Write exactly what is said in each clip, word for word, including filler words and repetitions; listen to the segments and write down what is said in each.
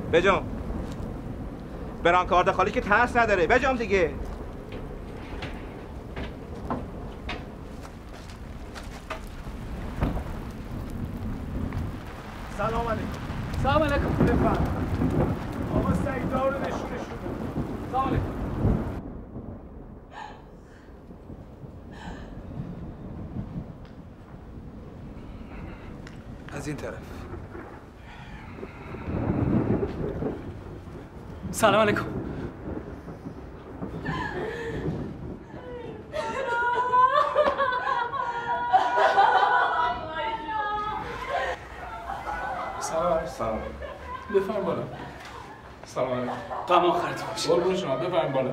بجام برانکارد خالی که ترس نداره. بجام دیگه. سلام علیکم. سلام علیکم. بفرمایید. آقا سعید دار رو نشونش بده. سلام علیکم. از این طرف. سلام علیکم. سلام سلام. بفرم بالا. سلام علیکم. غم آخرت باشه. قربون شما بفرم بالا.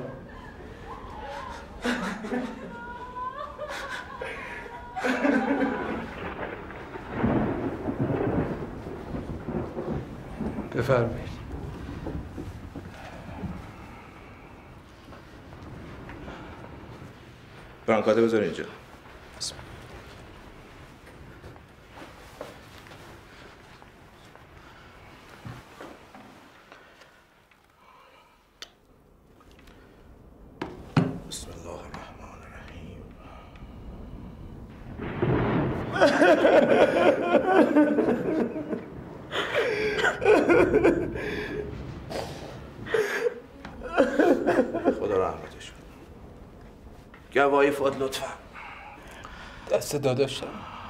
بفرمایید. برانکارد بذار اینجا. بسم الله الرحمن الرحیم. خدا رحمتش کن. گواهی فوت لطفا. دست داداشم.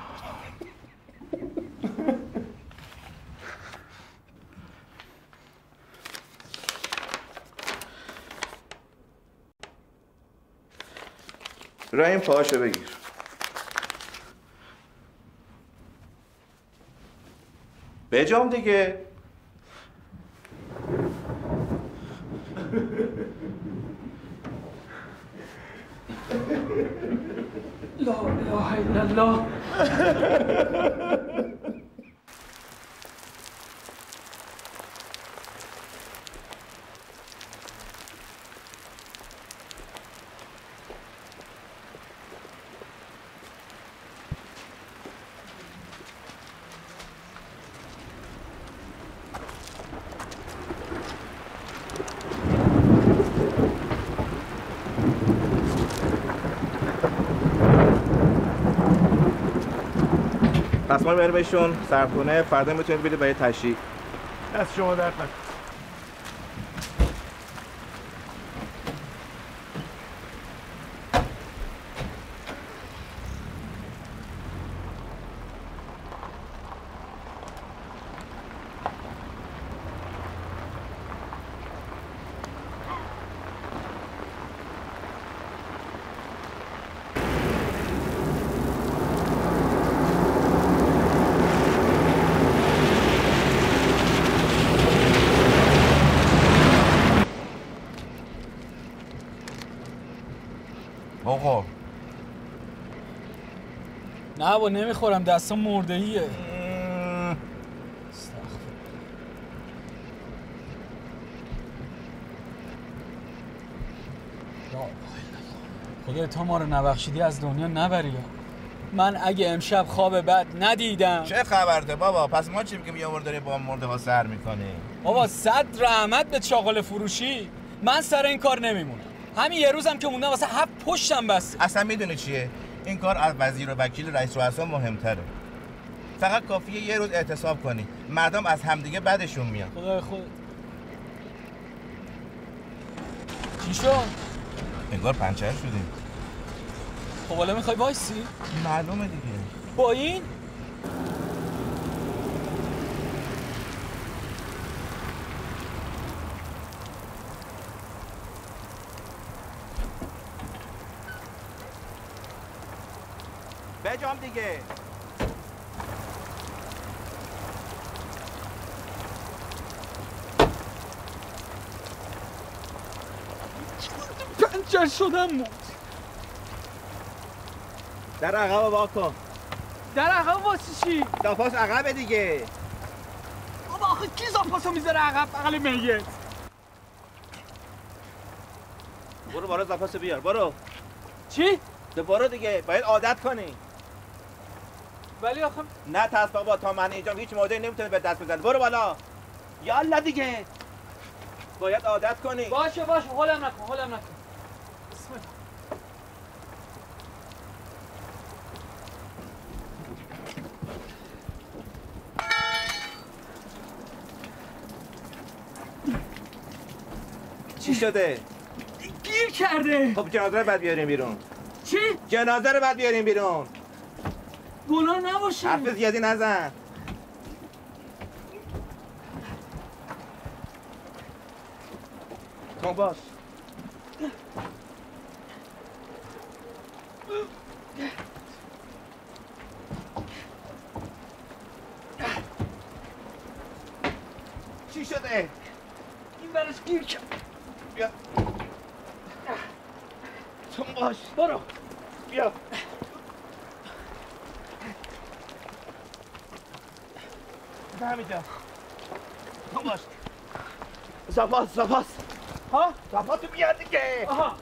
رحیم پاهاشو بگیر. بجام دیگه. لا اله الا الله. پس ما بریم بهشون سرخونه. فردا میتونید برید برای تشییع. دست شما درد نکنه. آقا نه با نمیخورم، دستم مرده ایه. خدا تا ما رو نبخشیدی از دنیا نبری. من اگه امشب خواب بد ندیدم. چه خبرته بابا؟ پس ما چیم که میامور داره با مرده ها سر میکنه؟ بابا صد رحمت به چاقال فروشی. من سر این کار نمیمونم. همین یه روزم که موندم واسه هفت پشتم بس. اصلا میدونی چیه؟ این کار از وزیر و وکیل رئیس رؤسا مهمتره. فقط کافیه یه روز اعتصاب کنی، مردم از همدیگه بدشون میاد. خدای خود. چی شد؟ انگار پنچر شدیم. خب حالا میخوای وایسی؟ معلومه دیگه. با این؟ بجام دیگه. پنچر شدم بود. در عقب واکن. در عقب واسه چی؟ داپاس عقبه دیگه. بابا آخه کی زاپاسو میذاره عقب بغل میت؟ برو بالا زاپاسو بیار. برو. چی؟ برو دیگه. باید عادت کنی. ولی آخه نه ترس بابا، تا من اینجا هیچ موضوعی نمیتونه به دست بزنه. برو بالا. یالا دیگه باید عادت کنی. باشه باشه هولم نکن هولم نکن. بسم الله. چی شده؟ گیر کرده. خب جنازه رو بعد بیاریم بیرون. چی؟ جنازه رو بعد بیاریم بیرون. گناه نباشه. حرف زیادی نزن. تو باش. چی شده؟ این برش گیر کرد. بیا. تو باش. برو. بیا. به همینجا. تو باش. زفاس زفاس. ها؟ زفاس بیاد دیگه. آها.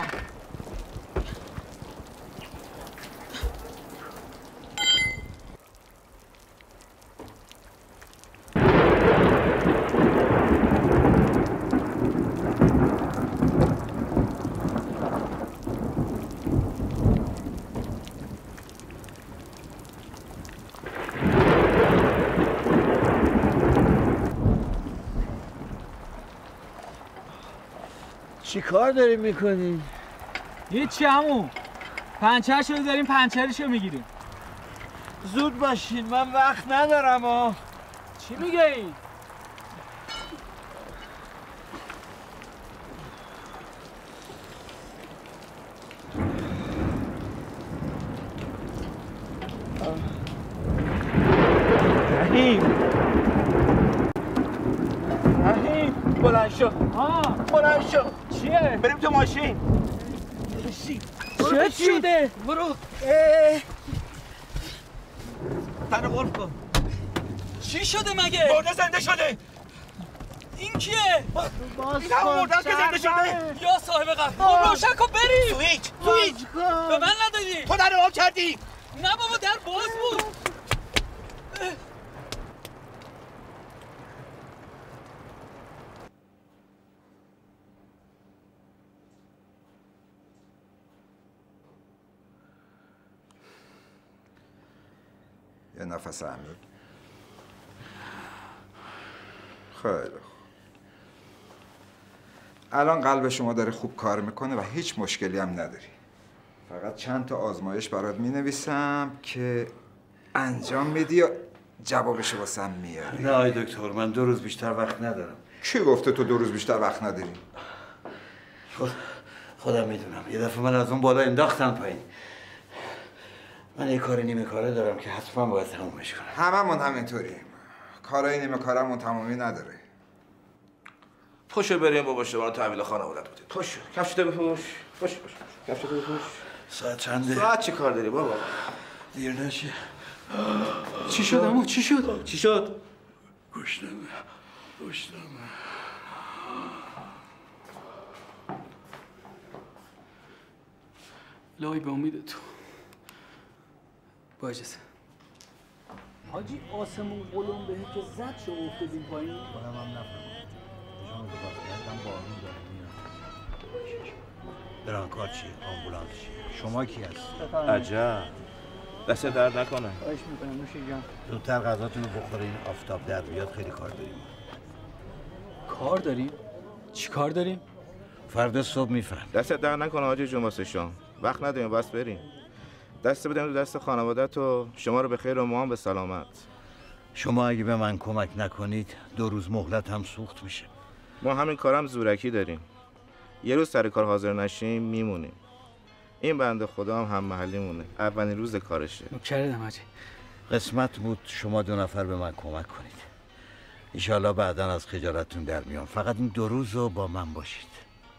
چی کار داری میکنی؟ هیچی همون پنچر شده داریم پنچرشو میگیریم. زود باشین من وقت ندارم ها. چی میگه این؟ رحیم رحیم بلند شو. ها بلند شو. چیه؟ بریم تو ماشین. چه شده؟ برو. تنو قلب کن. چی شده مگه؟ مرده زنده شده. این کیه؟ این همون مرده است که زنده شده. یا صاحب قبر روشن کن بریم. سویچ سویچ به من ندادی. تو در آب کردی. نه بابا در باز بود. یه نفس عمیق. خیلی خوب. الان قلب شما داره خوب کار میکنه و هیچ مشکلی هم نداری. فقط چند تا آزمایش برات مینویسم که انجام میدی و جوابشو واسم میاری. نه آی دکتر من دو روز بیشتر وقت ندارم. کی گفته تو دو روز بیشتر وقت نداری؟ خود خودم میدونم یه دفعه من از اون بالا انداختن پایین. من یه کار نیمه کاره دارم که حتما باید تمومش کنم. هممون همینطوریم. کارای نیمه کارمون تمامی نداره. پشو بریم بابا شما رو تحویل خانوادت بدید. پشو کفشتو بپوش. پشو پشو کفشتو بپوش. ساعت چنده؟ ساعت چی کار داری بابا؟ دیر نشه. چی شد اما چی شد؟ چی شد؟ گوشتم گوشتم لای به امید تو با اجازه. حاجی آسمون قلم بهه که زد شو افتادیم پایین. خودم هم نفهمم. شما رو باز کردم بارون داره میاد. برانکار چیه؟ آمبولانس چیه؟ شما کی هستی؟ عجب. دست درد نکنه. خواهش میکنم نوش جان. زودتر غذاتون رو بخورین آفتاب در بیاد خیلی کار داریم. کار داریم؟ چی کار داریم؟ فردا صبح میفهم. دست درد نکنه حاجی جون واسه شام. وقت نداریم بس بریم. دست بدیم تو دست خانوادت و شما رو به خیر و ما هم به سلامت. شما اگه به من کمک نکنید دو روز مهلت هم سوخت میشه. ما همین کارم زورکی داریم. یه روز سر کار حاضر نشیم میمونیم. این بنده خدا هم هم محلی مونه. اولین روز کارشه. نوکرتم حاجی. قسمت بود شما دو نفر به من کمک کنید. ایشالله بعدا از خجالتتون در میام. فقط این دو روز رو با من باشید.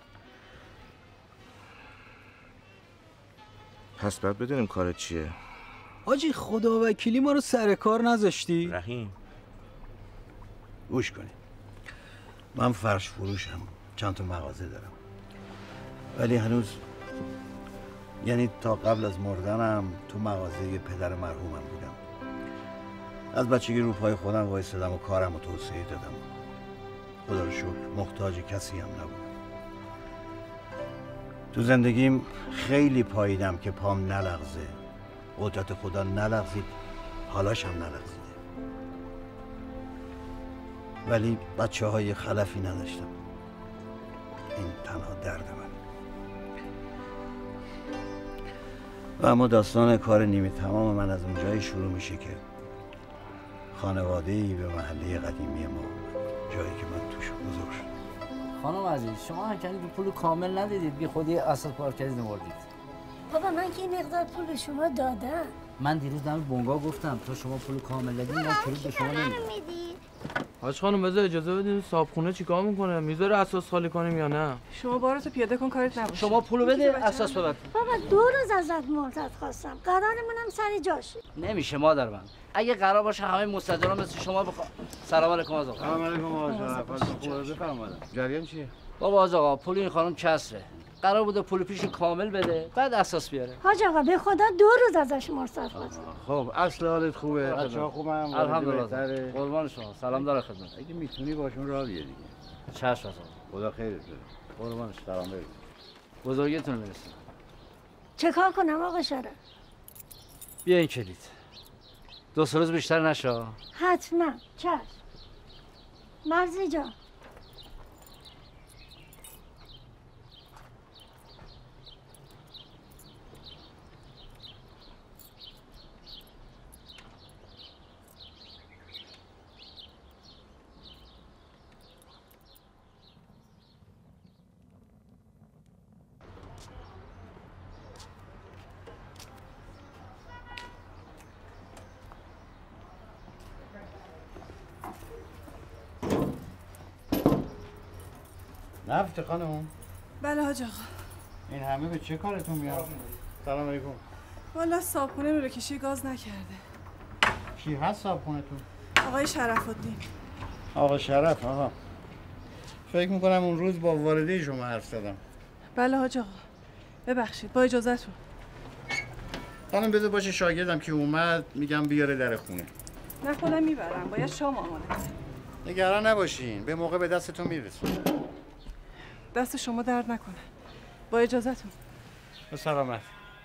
پس باید بدونیم کارت چیه. حاجی خدا وکیلی ما رو سر کار نذاشتی؟ رحیم گوش کنید. من فرش فروشم. چند تا مغازه دارم. ولی هنوز یعنی تا قبل از مردنم تو مغازه پدر مرحومم بودم. از بچگی رو پای خودم وایسادم و کارم رو توسعه دادم. خدا رو شکر محتاج کسی هم نبودم. تو زندگیم خیلی پاییدم که پام نلغزه، قدرت خدا نلغزید، حالاش هم نلغزیده. ولی بچه های خلفی نداشتم. این تنها درد من. و اما داستان کار نیمه تمام من از اونجایی شروع میشه که خانواده‌ای به محله قدیمی ما اومد، جایی که من توش بزرگ شدم. خانم عزیز شما هنکنی که پول کامل ندیدید، بی خودی اساس پارک کردید نمردید. بابا من که این مقدار پول به شما دادم. من دیروز دم بونگا گفتم تا شما پول کامل ندید من پول به شما نمیدم. حاج خانم بذار اجازه بدین صابخونه چیکار میکنه؟ میذاره اساس خالی کنیم یا نه؟ شما بارتو پیاده کن کارت نباشه. شما پولو بده اساس ببر. بابا دو روز ازت مهلت خواستم. قرارمونم سر جاش. نمیشه مادر من. اگه قرار باشه همه مستاجران مثل شما بخوا. سلام علیکم آقا. سلام علیکم آقا. خوب بفرمایید. جریان چیه؟ بابا آقا پول این خانم کسره. قرار بوده پول پیشو کامل بده بعد اساس بیاره. حاج آقا به خدا دو روز ازش مرتضی خواستم. خب اصل حالت خوبه؟ بچه‌ها خوبن؟ الحمدلله. قربان شما. سلام داره خدمت. اگه میتونی باشون راه بیا دیگه. چشم آقا. خدا خیرت بده. قربانش. سلام برید. بزرگتون میرسه. چه کار کنم آقا شرف؟ بیا این کلید. دو سه روز بیشتر نشه. حتما. چشم. مرزی جان. نفت خانم. بله حاج آقا. این همه به چه کارتون میاد؟ سلام علیکم. والا صابخونه رو بکشی گاز نکرده. کی هست صابخونه‌تون؟ آقای شرف الدین. آقا شرف. آها. فکر میکنم اون روز با والده شما حرف زدم. بله حاج آقا. ببخشید با اجازهتون. خانم بذار باشه شاگردم که اومد میگم بیاره در خونه. نه خودم میبرم. باید شام آماده. نگران نباشین. به موقع به دستتون میرسه. دست شما درد نکنه. با اجازهتون. به سلامت.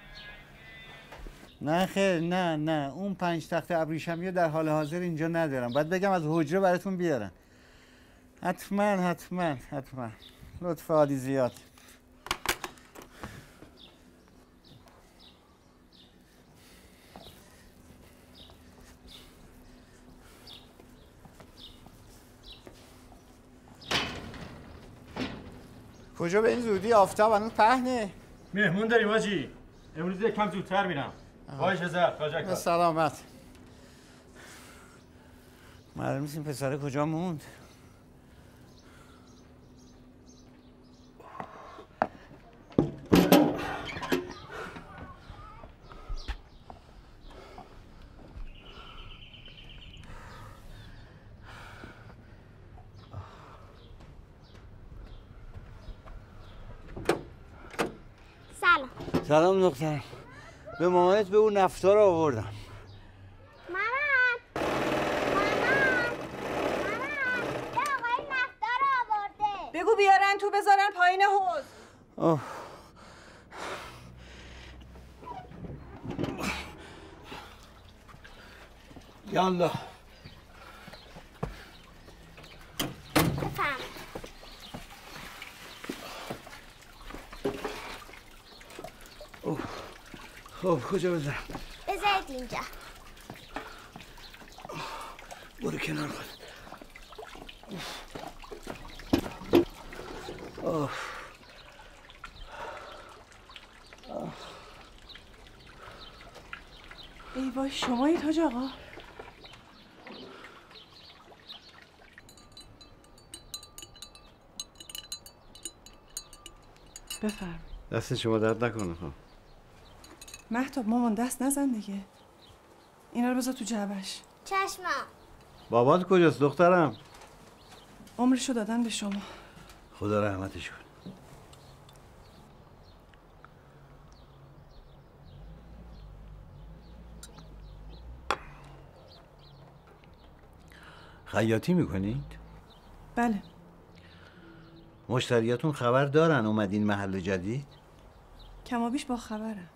نه خیر نه نه اون پنج تخت ابریشمی رو در حال حاضر اینجا ندارم. باید بگم از حجره براتون بیارن. حتما حتما حتما. لطف عالی زیاد. کجا به این زودی؟ آفتاب هنوز پهنه. مهمون داریم حاجی. امروز یکم زودتر میرم. با اجازت خواجه به سلامت. معلوم نیست این پسره کجا موند. سلام. سلام دختر. به مامانت به اون نفتا رو آوردم. مامان. مامان. مامان. یه آقای نفتا رو آورده. بگو بیارن تو بذارن پایین حوض. اوه. یالا. بفهم. اوه. خب کجا بذارم؟ بذارید اینجا. برو کنار خود. اوه. ای وای شمایید حاج آقا. بفرم. دست شما درد نکنه. ها مهتاب مامان دست نزن دیگه. اینا رو بذار تو جعبش. چشمم. بابات کجاست دخترم؟ عمرشو دادن به شما. خدا رحمتش کن. خیاطی میکنید؟ بله. مشتریاتون خبر دارن اومدین محل جدید؟ کما بیش با خبرم.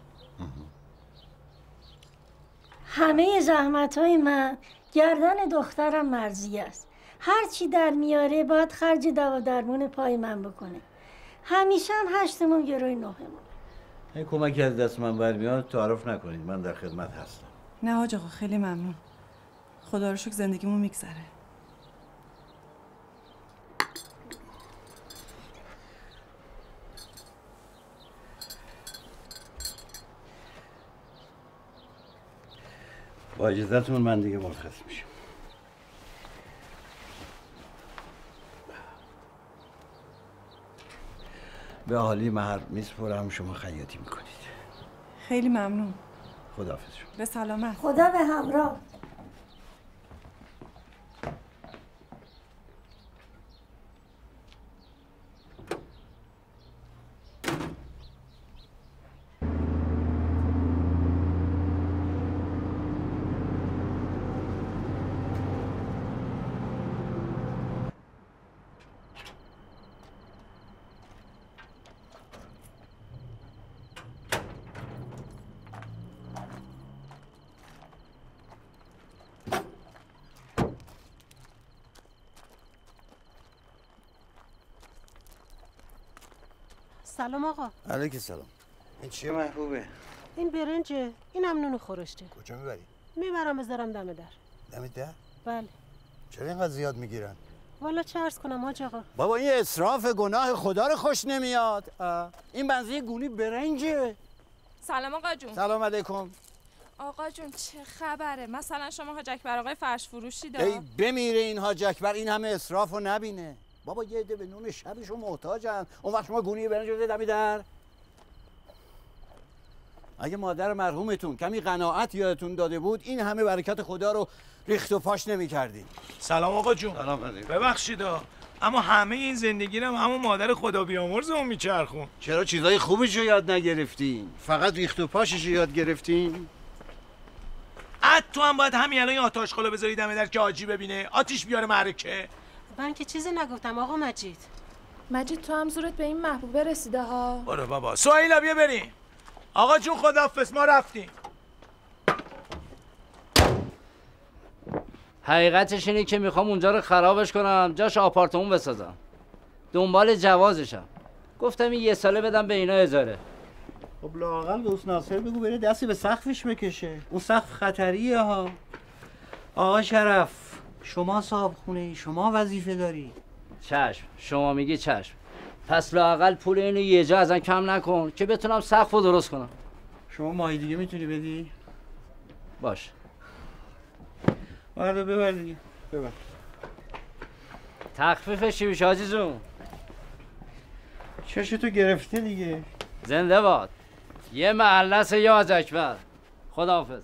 همه زحمت های من گردن دخترم مرضیه است. هر چی در میاره باید خرج دوا درمون پای من بکنه. همیشه هم هشتمون گروی نهمون. این کمکی از دست من برمیاد تعارف نکنید، من در خدمت هستم. نه حاج آقا خیلی ممنون. خدا رو شکر زندگیمون میگذره. با اجازهتون من دیگه مرخص میشم. به اهالی محل میسپرم، شما خیاطی میکنید. خیلی ممنون. خداحافظ شما. به سلامت. خدا به همراه. سلام آقا. علیک سلام. این چیه محبوبه؟ این برنجه، اینم نون خورشته. کجا میبری؟ میبرم بذارم دم در. دم در؟ بله. چرا اینقدر زیاد میگیرن؟ والا چه عرض کنم حاج آقا؟ بابا این اسراف گناه خدا رو خوش نمیاد. این بنزه گونی برنجه. سلام آقا جون. سلام علیکم. آقا جون چه خبره؟ مثلا شما حاج اکبر آقای فرش فروشی دار؟ ای بمیره این حاج اکبر، این همه اسراف رو نبینه. بابا یه عده به نون شبشون محتاجن، اون وقت شما گونی برنج رو دمی در. اگه مادر مرحومتون کمی قناعت یادتون داده بود این همه برکت خدا رو ریخت و پاش نمی کردین. سلام آقا جون. سلام علیکم. ببخشید اما همه این زندگی رو همون مادر خدا بیامرزمون میچرخون. چرا چیزای خوبش رو یاد نگرفتین؟ فقط ریخت و پاشش رو یاد گرفتین؟ ات تو هم باید همین الان آتش خلا بذاری دم در که حاجی ببینه آتیش بیاره معرکه. من که چیزی نگفتم آقا مجید. مجید تو هم زورت به این محبوبه رسیده ها. برو بابا. سهیلا بیا بریم. آقا جون خداحافظ، ما رفتیم. حقیقتش اینه که میخوام اونجا رو خرابش کنم، جاش آپارتمون بسازم. دنبال جوازشم. گفتم این یه ساله بدم به اینا اجاره. خب لااقل به دوست ناصر بگو بره دستی به سقفش بکشه. اون سقف خطریه ها. آقا شرف، شما صاحب خونه ای، شما وظیفه داری. چشم، شما میگی چشم. پس لااقل پول اینو یه جا ازن کم نکن که بتونم سقف رو درست کنم. شما ماهی دیگه میتونی بدی؟ باش. آره ببر دیگه. ببر. تخفیفش چی میشه حاجی جون؟ چشتو گرفته دیگه. زنده باد. یه محله است یا حاج اکبر. خداحافظ.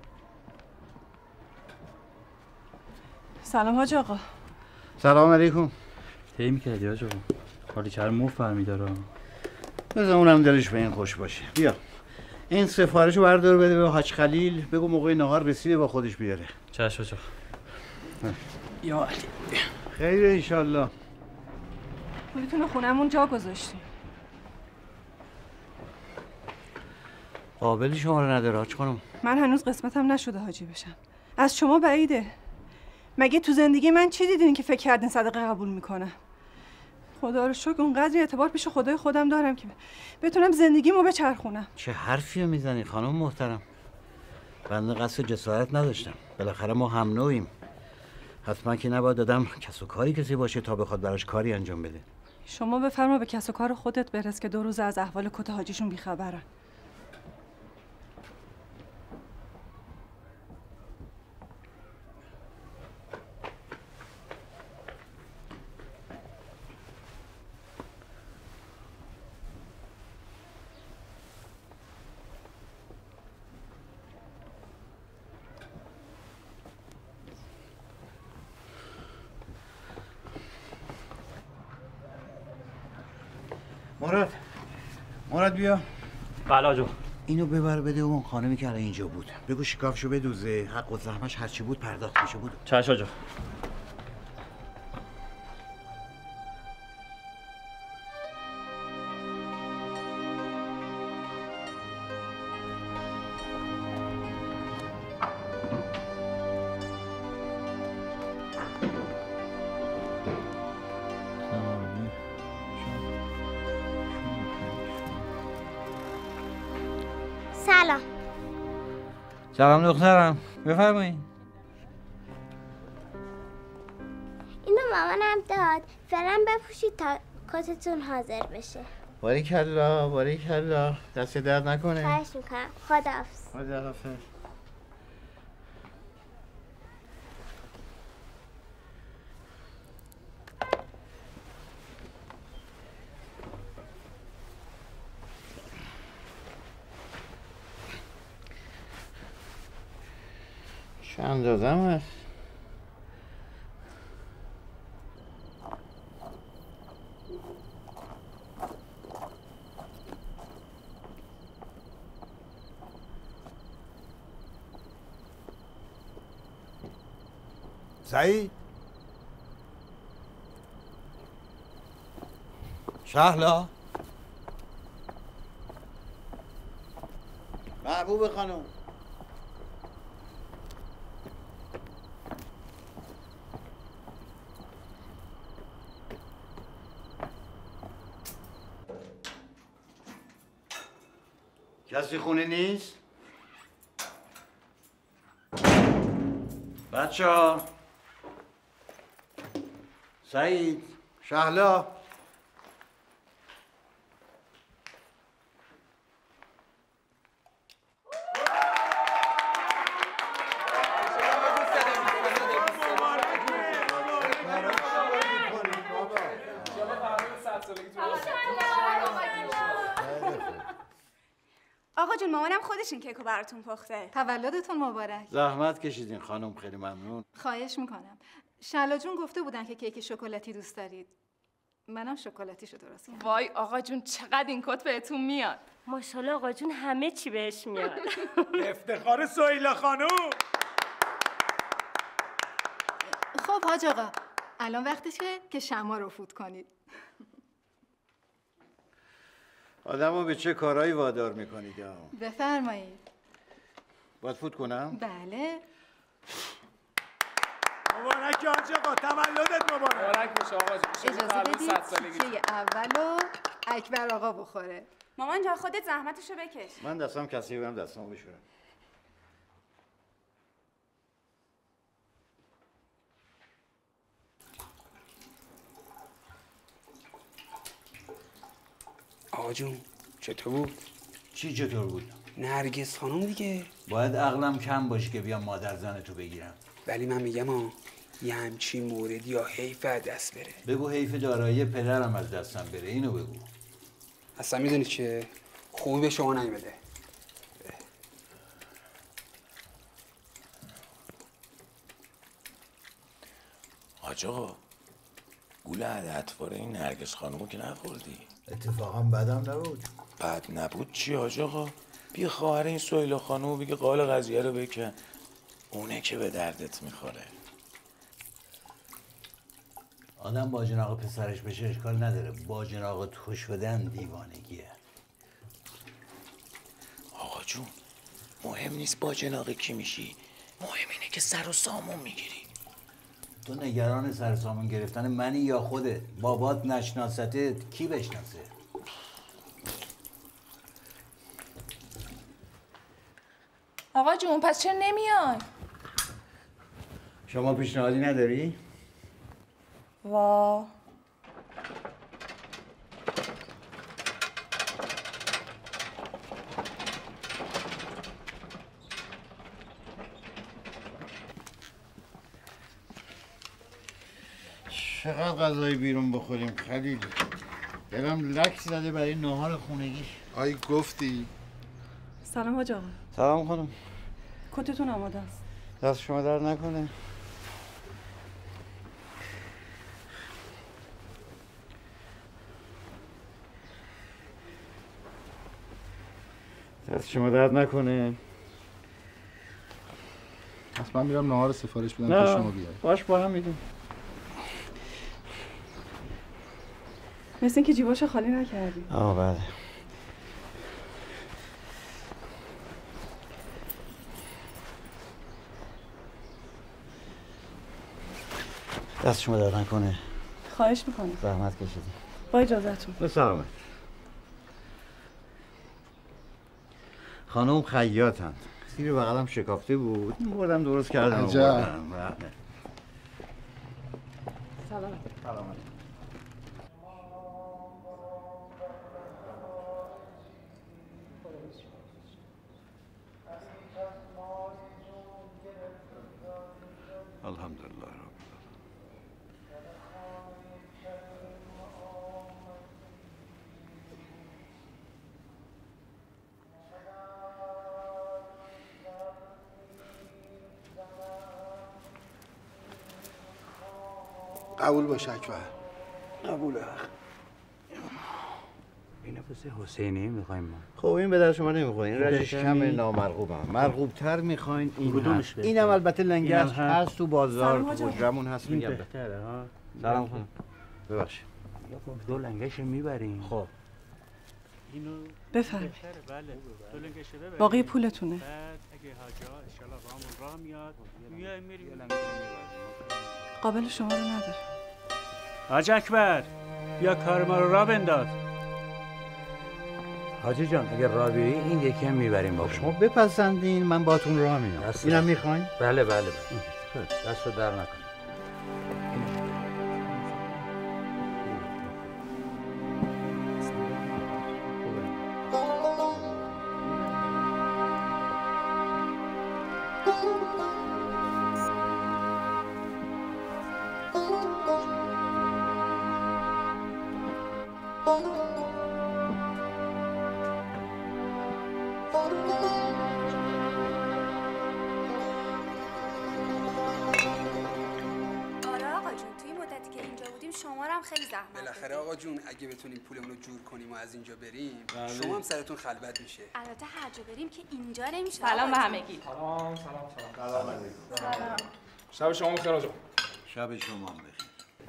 سلام حاج آقا. سلام علیکم. طی میکردی حاج آقا. حالی چرا مو فهمی داره؟ بذار اونم دلش به این خوش باشه. بیا. این سفارشو بردار بده به حاج خلیل، بگو موقع نهار رسیده با خودش بیاره. چشم حاج آقا. یا علی. خیر ان شاء الله. پولتون خونمون جا گذاشتیم. قابلی شما رو نداره حاج خانم. من هنوز قسمتم نشده حاجی بشم. از شما بعیده. مگه تو زندگی من چی دیدین که فکر کردین صدقه قبول میکنم؟ خدا رو شکر اونقدر اعتبار پیش خدای خودم دارم که بتونم زندگیمو بچرخونم. چه حرفی رو میزنی خانم محترم؟ بنده قصد جسارت نداشتم. بالاخره ما هم نوعیم. حتما که نباید آدم کس و کاری کسی باشه تا بخواد براش کاری انجام بده. شما بفرما به کس و کار خودت برس که دو روز از احوال کت حاجیشون بیخبرن. مراد مراد بیا. بله آجو. اینو ببر بده اون خانمی که الان اینجا بود. بگو شکافشو بدوزه، حق و زحمش هرچی بود پرداخت میشه بود. چشم آجو. سلام. سلام دخترم، بفرمایید. اینو مامانم داد. فعلا بپوشید تا کتتون حاضر بشه. باریکلا باریکلا، دست درد نکنه. خواهش میکنم. خداحافظ. خداحافظ. چند دازم هست؟ سعید شهلا محبوب خانم کسی خونه نیست؟ بچه ها سعید شهلا آقا جون مامانم خودش این کیکو براتون پخته. تولدتون مبارک. زحمت کشیدین خانم، خیلی ممنون. خواهش میکنم. شهلا جون گفته بودن که کیک شکلاتی دوست دارید. منم شکلاتیشو درست کردم. وای آقا جون چقدر این کت بهتون میاد. ماشاءالله آقا جون همه چی بهش میاد. افتخار سهیلا خانم. خب حاج آقا الان وقتشه که شمع رو فوت کنید. آدمو به چه کارهایی وادار میکنید؟ بفرمایید. باید فوت کنم؟ بله. مبارک حاج آقا، تولدت مبارک. مبارک باشه آقا جون. اجازه بدید تیکه اولو اکبر آقا بخوره. مامان جان خودت زحمتشو بکش. من دستم کثیفه، هم دستمو بشورم. آقا جون چطور بود؟ چی چطور بود؟ نرگس خانم دیگه. باید عقلم کم باشه که بیام مادر زنتو بگیرم. ولی من میگم ها یه همچین موردی یا حیف دست بره. بگو حیف دارایی پدرم از دستم بره، اینو بگو. اصلا میدونی که خوبی به شما نمیده. حاج آقا گول عدتواره این نرگس خانومو که نخوردی؟ اتفاقا بدم نبود. بد نبود چی حاج آقا؟ بیا خواهر این سهیلا خانومو بگه قال قضیه رو بکن، اونه که به دردت میخوره. آدم باجناق پسرش بشه اشکال نداره، باجناق تو شدن دیوانگیه. آقا جون مهم نیست باجناق کی میشی، مهم اینه که سر و سامون میگیری. تو نگران سر سامون گرفتن منی یا خودت؟ بابات نشناستت کی بشناسه؟ آقا جون پس چرا نمیای؟ شما پیشنهادی نداری؟ وا چقدر غذای بیرون بخوریم خلیل؟ دلم لک زده برای نهار خونگی. آی گفتی؟ سلام حاج آقا. سلام خانم. کتتون آماده است. دست شما در نکنه. دست شما درد نکنه. اصلا من میرم نهار سفارش بدم تا شما بیاید. باش با هم میدیم. مثل اینکه جیباشو خالی نکردی. آه بله. دست شما درد نکنه. خواهش میکنم. زحمت کشیدی. با اجازهتون. به سلامت. خانم خیاطن. زیر بغلم شکافته بود. بردم درست کردم. عجب. بله. سلام. سلام. الحمدلله رب قبول باش اکبر. قبوله. این پس حسینی میخوایم ما. خب این به در شما نمیخوره. این رجش بهتر کم نی؟ نامرغوبم. مرغوبتر میخواین این کدومش هست. بهتره؟ اینم البته لنگرد اینم هست. هست تو بازار سلام تو حاجی. حجرمون هست این میگم. بهتره ها. سلام خانم. ببخشید. دو لنگش میبریم. خب. اینو بفرمایید. بله. دو لنگش ببریم. باقی پولتونه. بعد اگه حاجا ان شاء الله رامون راه میاد میای میری لنگش میبریم. قابل شما رو نداره. حاج اکبر بیا کار ما رو راه بنداز. حاجی جان اگر راه بیایی این یکی هم میبریم با شما بپسندین من باتون راه میام. اینم میخواین؟ بله بله بله. دست رو در نکن. بالاخره آقا جون اگه بتونیم پولمون رو جور کنیم و از اینجا بریم بله. شما هم سرتون خلوت میشه. البته هر جا بریم که اینجا نمیشه. سلام به همگی. سلام سلام سلام. سلام. شب شما بخیر آقا. شب شما هم بخیر.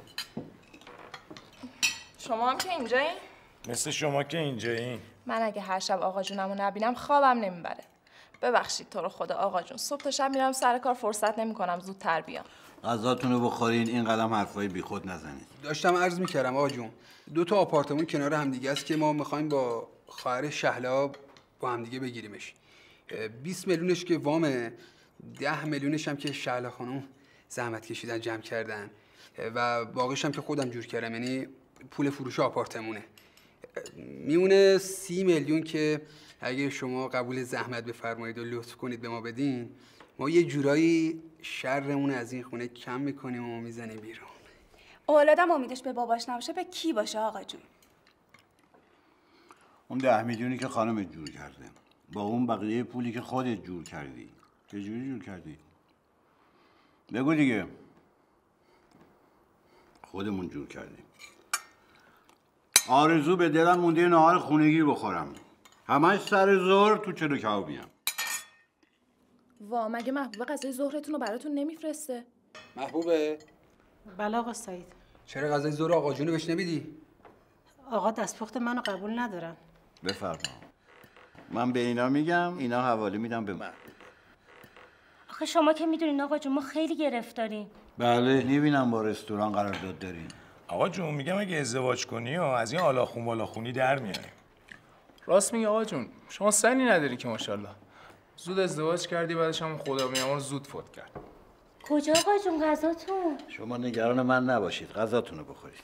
شما هم که اینجایی؟ مثل شما که اینجایی. من اگه هر شب آقا جونمو نبینم خوابم نمیبره. ببخشید تو رو خدا آقا جون. صبح تا شب میرم سر کار فرصت نمیکنم زودتر بیام. غذاتون رو بخورین این قدم حرفای بیخود نزنید. داشتم عرض میکردم آقا جون دو تا آپارتمان کنار همدیگه است که ما میخوایم با خواهر شهلا با همدیگه بگیریمش. بیست میلیونش که وامه، ده میلیونش هم که شهلا خانم زحمت کشیدن جمع کردن و باقیش هم که خودم جور کردم، یعنی پول فروش آپارتمونه. میونه سی میلیون که اگه شما قبول زحمت بفرمایید و لطف کنید به ما بدین، ما یه جورایی شرمون از این خونه کم میکنیم و میزنیم بیرون. اولادم امیدش به باباش نباشه به کی باشه آقا جون؟ اون ده میلیونی که خانمت جور کرده با اون بقیه پولی که خودت جور کردی چه جوری جور کردی؟ بگو دیگه. خودمون جور کردیم. آرزو به دلم مونده نهار خونگی بخورم، همش سر ظهر تو چلو کبابیم. وا مگه محبوب غذای ظهرتون رو براتون نمیفرسته؟ محبوبه؟ بله آقا سعید. چرا غذای ظهر آقا جونو بهش نمیدی؟ آقا دستپخت منو قبول ندارن. بفرما. من به اینا میگم، اینا حواله میدم به من. آخه شما که میدونین آقا جون ما خیلی گرفتاریم. بله میبینم با رستوران قرارداد دارین. آقا جون میگم اگه ازدواج کنی و از این آلاخون بالاخونی در میاری. راست میگه آقا جون، شما سنی نداری که ماشاءالله. زود ازدواج کردی بعدش هم خدا بیامرز زود فوت کرد. کجا آقا جون غذاتون؟ شما نگران من نباشید، غذاتون رو بخورید.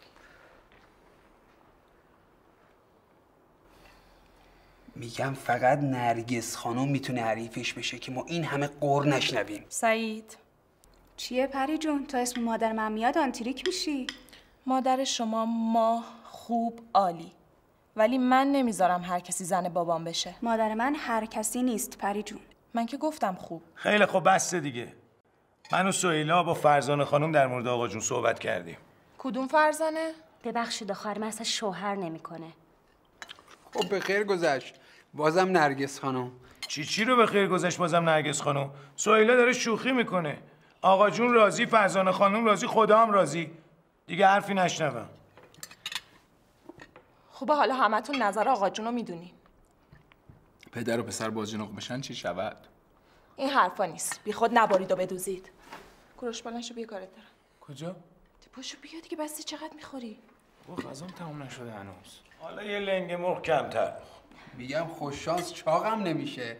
میگم فقط نرگس خانم میتونه حریفش بشه که ما این همه قر نشنویم. سعید چیه پری جون؟ تا اسم مادر من میاد آنتریک میشی؟ مادر شما ماه خوب عالی، ولی من نمیذارم هر کسی زن بابام بشه. مادر من هر کسی نیست پری جون. من که گفتم خوب. خیلی خوب بسته دیگه. من و سهیلا با فرزانه خانم در مورد آقا جون صحبت کردیم. کدوم فرزانه؟ ببخشید آخر من اصلا شوهر نمیکنه. خب به خیر گذشت. بازم نرگس خانم. چی چی رو به خیر گذشت بازم نرگس خانم؟ سهیلا داره شوخی میکنه. آقا جون راضی، فرزانه خانم راضی، خدا هم راضی. دیگه حرفی نشنوم. خوبه حالا همتون نظر آقا جون رو میدونی. پدر و پسر باجناق بشن چی شود؟ این حرفا نیست. بی خود نبارید و بدوزید. کوروش بالنشو بیا کارت دارم. کجا؟ پاشو بیا دیگه، بستی چقدر میخوری؟ او غذام تموم نشده هنوز. حالا یه لنگ مرغ کمتر. میگم خوش شانس چاقم نمیشه.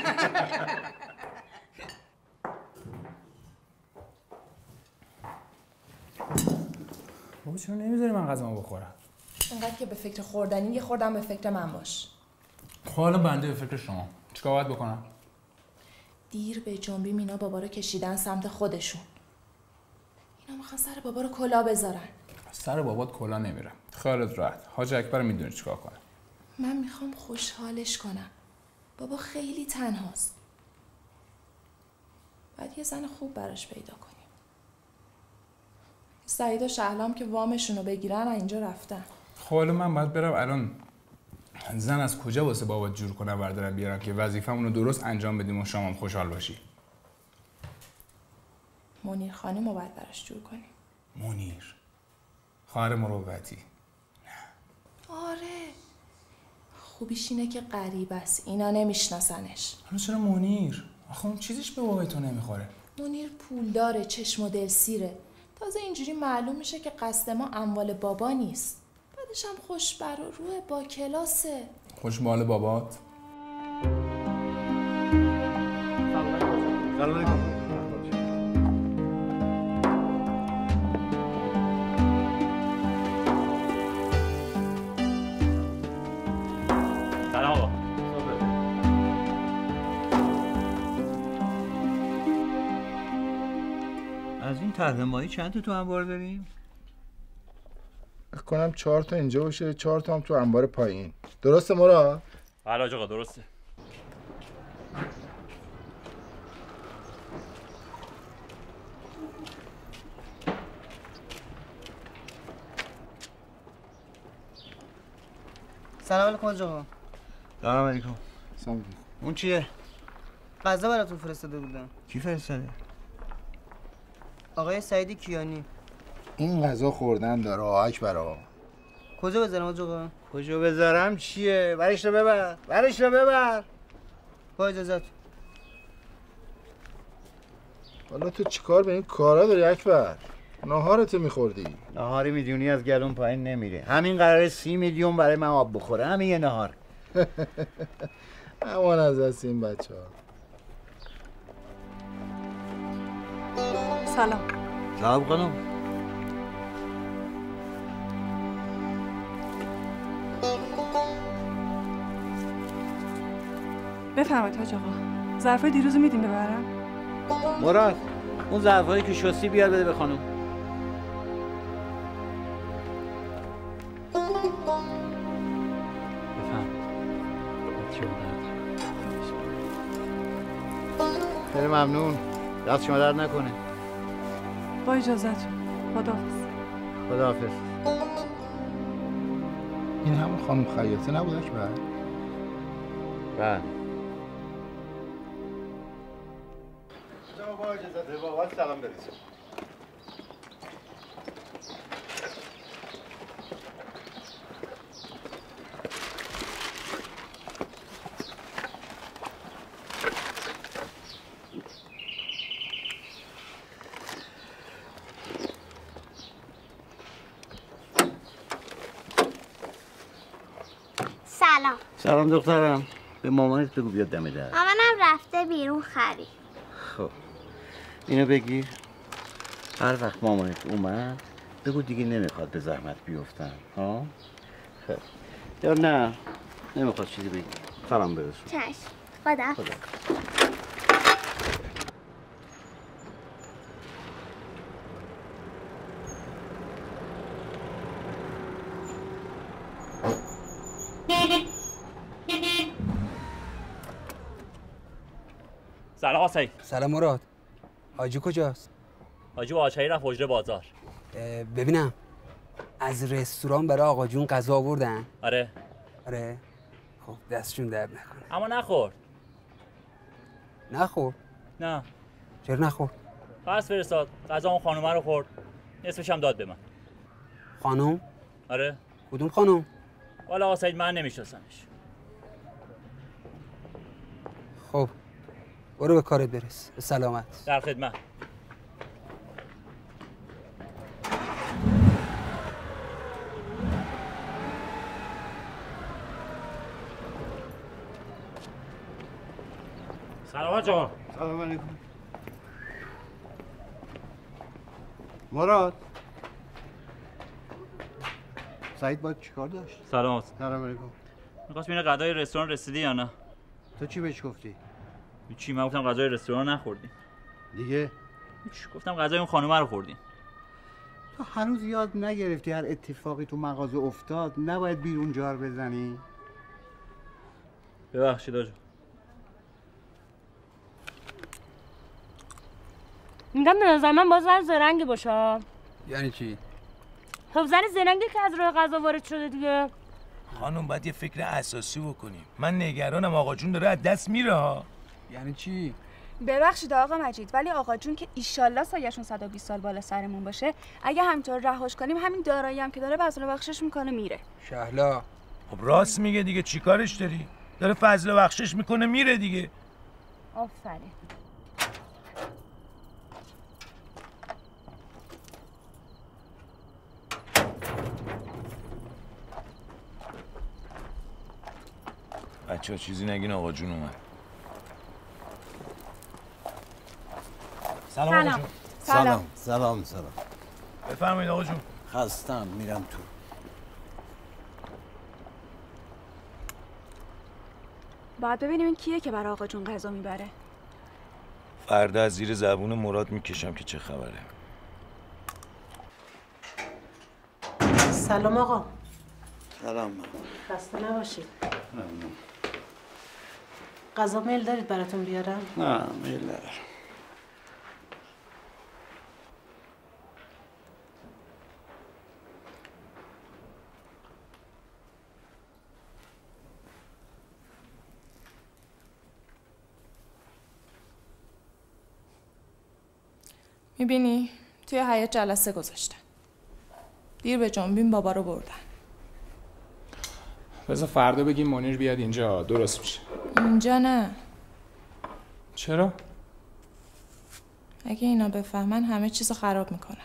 بابا چرا نمیذاری من غذامو بخورم؟ انقدر که به فکر خوردنی یه خوردم به فکر من باش. خب حالا بنده به فکر شما. چیکار باید بکنم؟ دیر به جنبی مینا بابا رو کشیدن سمت خودشون. اینا میخوان سر بابا رو کلا بذارن. سر بابات کلا نمیره. خیالت راحت. حاج اکبر میدونه چیکار کنه. من میخوام خوشحالش کنم. بابا خیلی تنهاست. باید یه زن خوب براش پیدا کنیم. سعید و شهلام که وامشون رو بگیرن اینجا رفتن. خب حالا من باید برم الان زن از کجا واسه بابات جور کنم بردارم بیارم که وظیفه‌مون رو درست انجام بدیم و شما هم خوشحال باشی. منیر خانم رو باید براش جور کنیم. منیر خواهر مروتی. آره خوبیش اینه که غریب است. اینا نمیشناسنش. حالا چرا منیر؟ آخه اون چیزیش به بابای تو نمیخوره. منیر پولداره، چشم و دل سیره. تازه اینجوری معلوم میشه که قصد ما اموال بابا نیست. بعدش هم خوشبر و روح با کلاسه. خوشبال بابات؟ سلام علیکم. سلام آقا. از این طرح ماهی چند تا تو انبار داریم؟ فکر کنم چهار تا اینجا باشه، چهار تا هم تو انبار پایین. درسته مراد؟ بله حاج آقا درسته. سلام علیکم حاج آقا. سلام علیکم. سلام علیکم. اون چیه؟ غذا براتون فرستاده بودم. کی فرستاده؟ آقای سعید کیانی. این غذا خوردن داره اکبر آقا. کجا بذارم حاج آقا؟ کجا بذارم چیه؟ برش رو ببر. برش رو ببر. با اجازت. حالا تو چیکار به این کارا داری اکبر؟ ناهارتو میخوردی. ناهاری میلیونی از گلون پایین نمیره. همین قراره سی میلیون برای من آب بخوره. همین یه ناهار. امان از دست این بچه ها. سلام. سلام خانم. بفرمایید حاج آقا. ظرفای دیروزو میدیم ببرم؟ مراد اون ظرفایی که شستی بیار بده به خانم. بفهم. خیلی ممنون. دست شما درد نکنه. با اجازت. خداحافظ. خداحافظ. این همون خانم خیاطه نبود اکبر؟ بله. با اجازت بابات سلام برسون. سلام. سلام دخترم. به مامانت بگو بیاد دم در. مامانم رفته بیرون خرید. خب اینو بگیر. هر وقت مامانت اومد بگو دیگه نمیخواد به زحمت بیفتن. ها؟ خب یا نه نمیخواد چیزی بگی. سلام برسون. چشم. خدا. خدا. سلام آقا سعید. سلام مراد. حاجی کجاست؟ حاجی با آچاری رفت حجره بازار. ببینم از رستوران برای آقا جون غذا آوردن؟ آره. آره. خب دستشون درد نکنه. اما نخورد. نخورد؟ نه. چرا نخورد؟ پس فرستاد. غذا اون خانومه رو خورد. نصفش هم داد به من. خانم؟ آره. کدوم خانم؟ والا آقا سعید من نمیشناسمش. خب برو به کارت برس. به سلامت. در خدمت. سلام آقا. سلام علیکم. مراد سعید باید چیکار داشت؟ سلام. سلام علیکم. می‌خواست ببینه غذای رستوران رسیدی یا نه. تو چی بهش گفتی؟ چی؟ من گفتم غذای رستوران نخوردی. دیگه؟ چی گفتم غذای اون خانومه رو خوردی. تو هنوز یاد نگرفتی هر اتفاقی تو مغازه افتاد نباید بیرون جار بزنی؟ ببخشید آجا. میگم به نظر من باز زن زرنگی باشه. یعنی چی؟ خب زن زرنگی که از راه غذا وارد شده دیگه. خانم باید یه فکر اساسی بکنیم. من نگرانم آقا جون داره از دست میره ها. یعنی چی؟ ببخشید آقا مجید ولی آقا جون که ایشالله سایه‌شون صد و بیست سال بالا سرمون باشه اگه همینطور رهاش کنیم همین دارایی هم که داره بذل بخشش میکنه میره. شهلا خب راست میگه دیگه چیکارش داری؟ داره فضل بخشش میکنه میره دیگه. آفرین. بچه ها چیزی نگین آقا جون اومد. سلام آقا جون. سلام سلام سلام. بفرمایید آقا جون. خستم میرم تو. باید ببینیم این کیه که برای آقا جون غذا میبره. فردا از زیر زبون مراد میکشم که چه خبره. سلام آقا. سلام. خسته نباشید. ممنون. غذا میل دارید براتون بیارم؟ نه میل ندارم. میبینی؟ توی حیاط جلسه گذاشتن. دیر به جنبین بابا رو بردن. بذار فردا بگیم منیر بیاد اینجا درست میشه. اینجا نه. چرا؟ اگه اینا بفهمن همه چیزو خراب میکنن.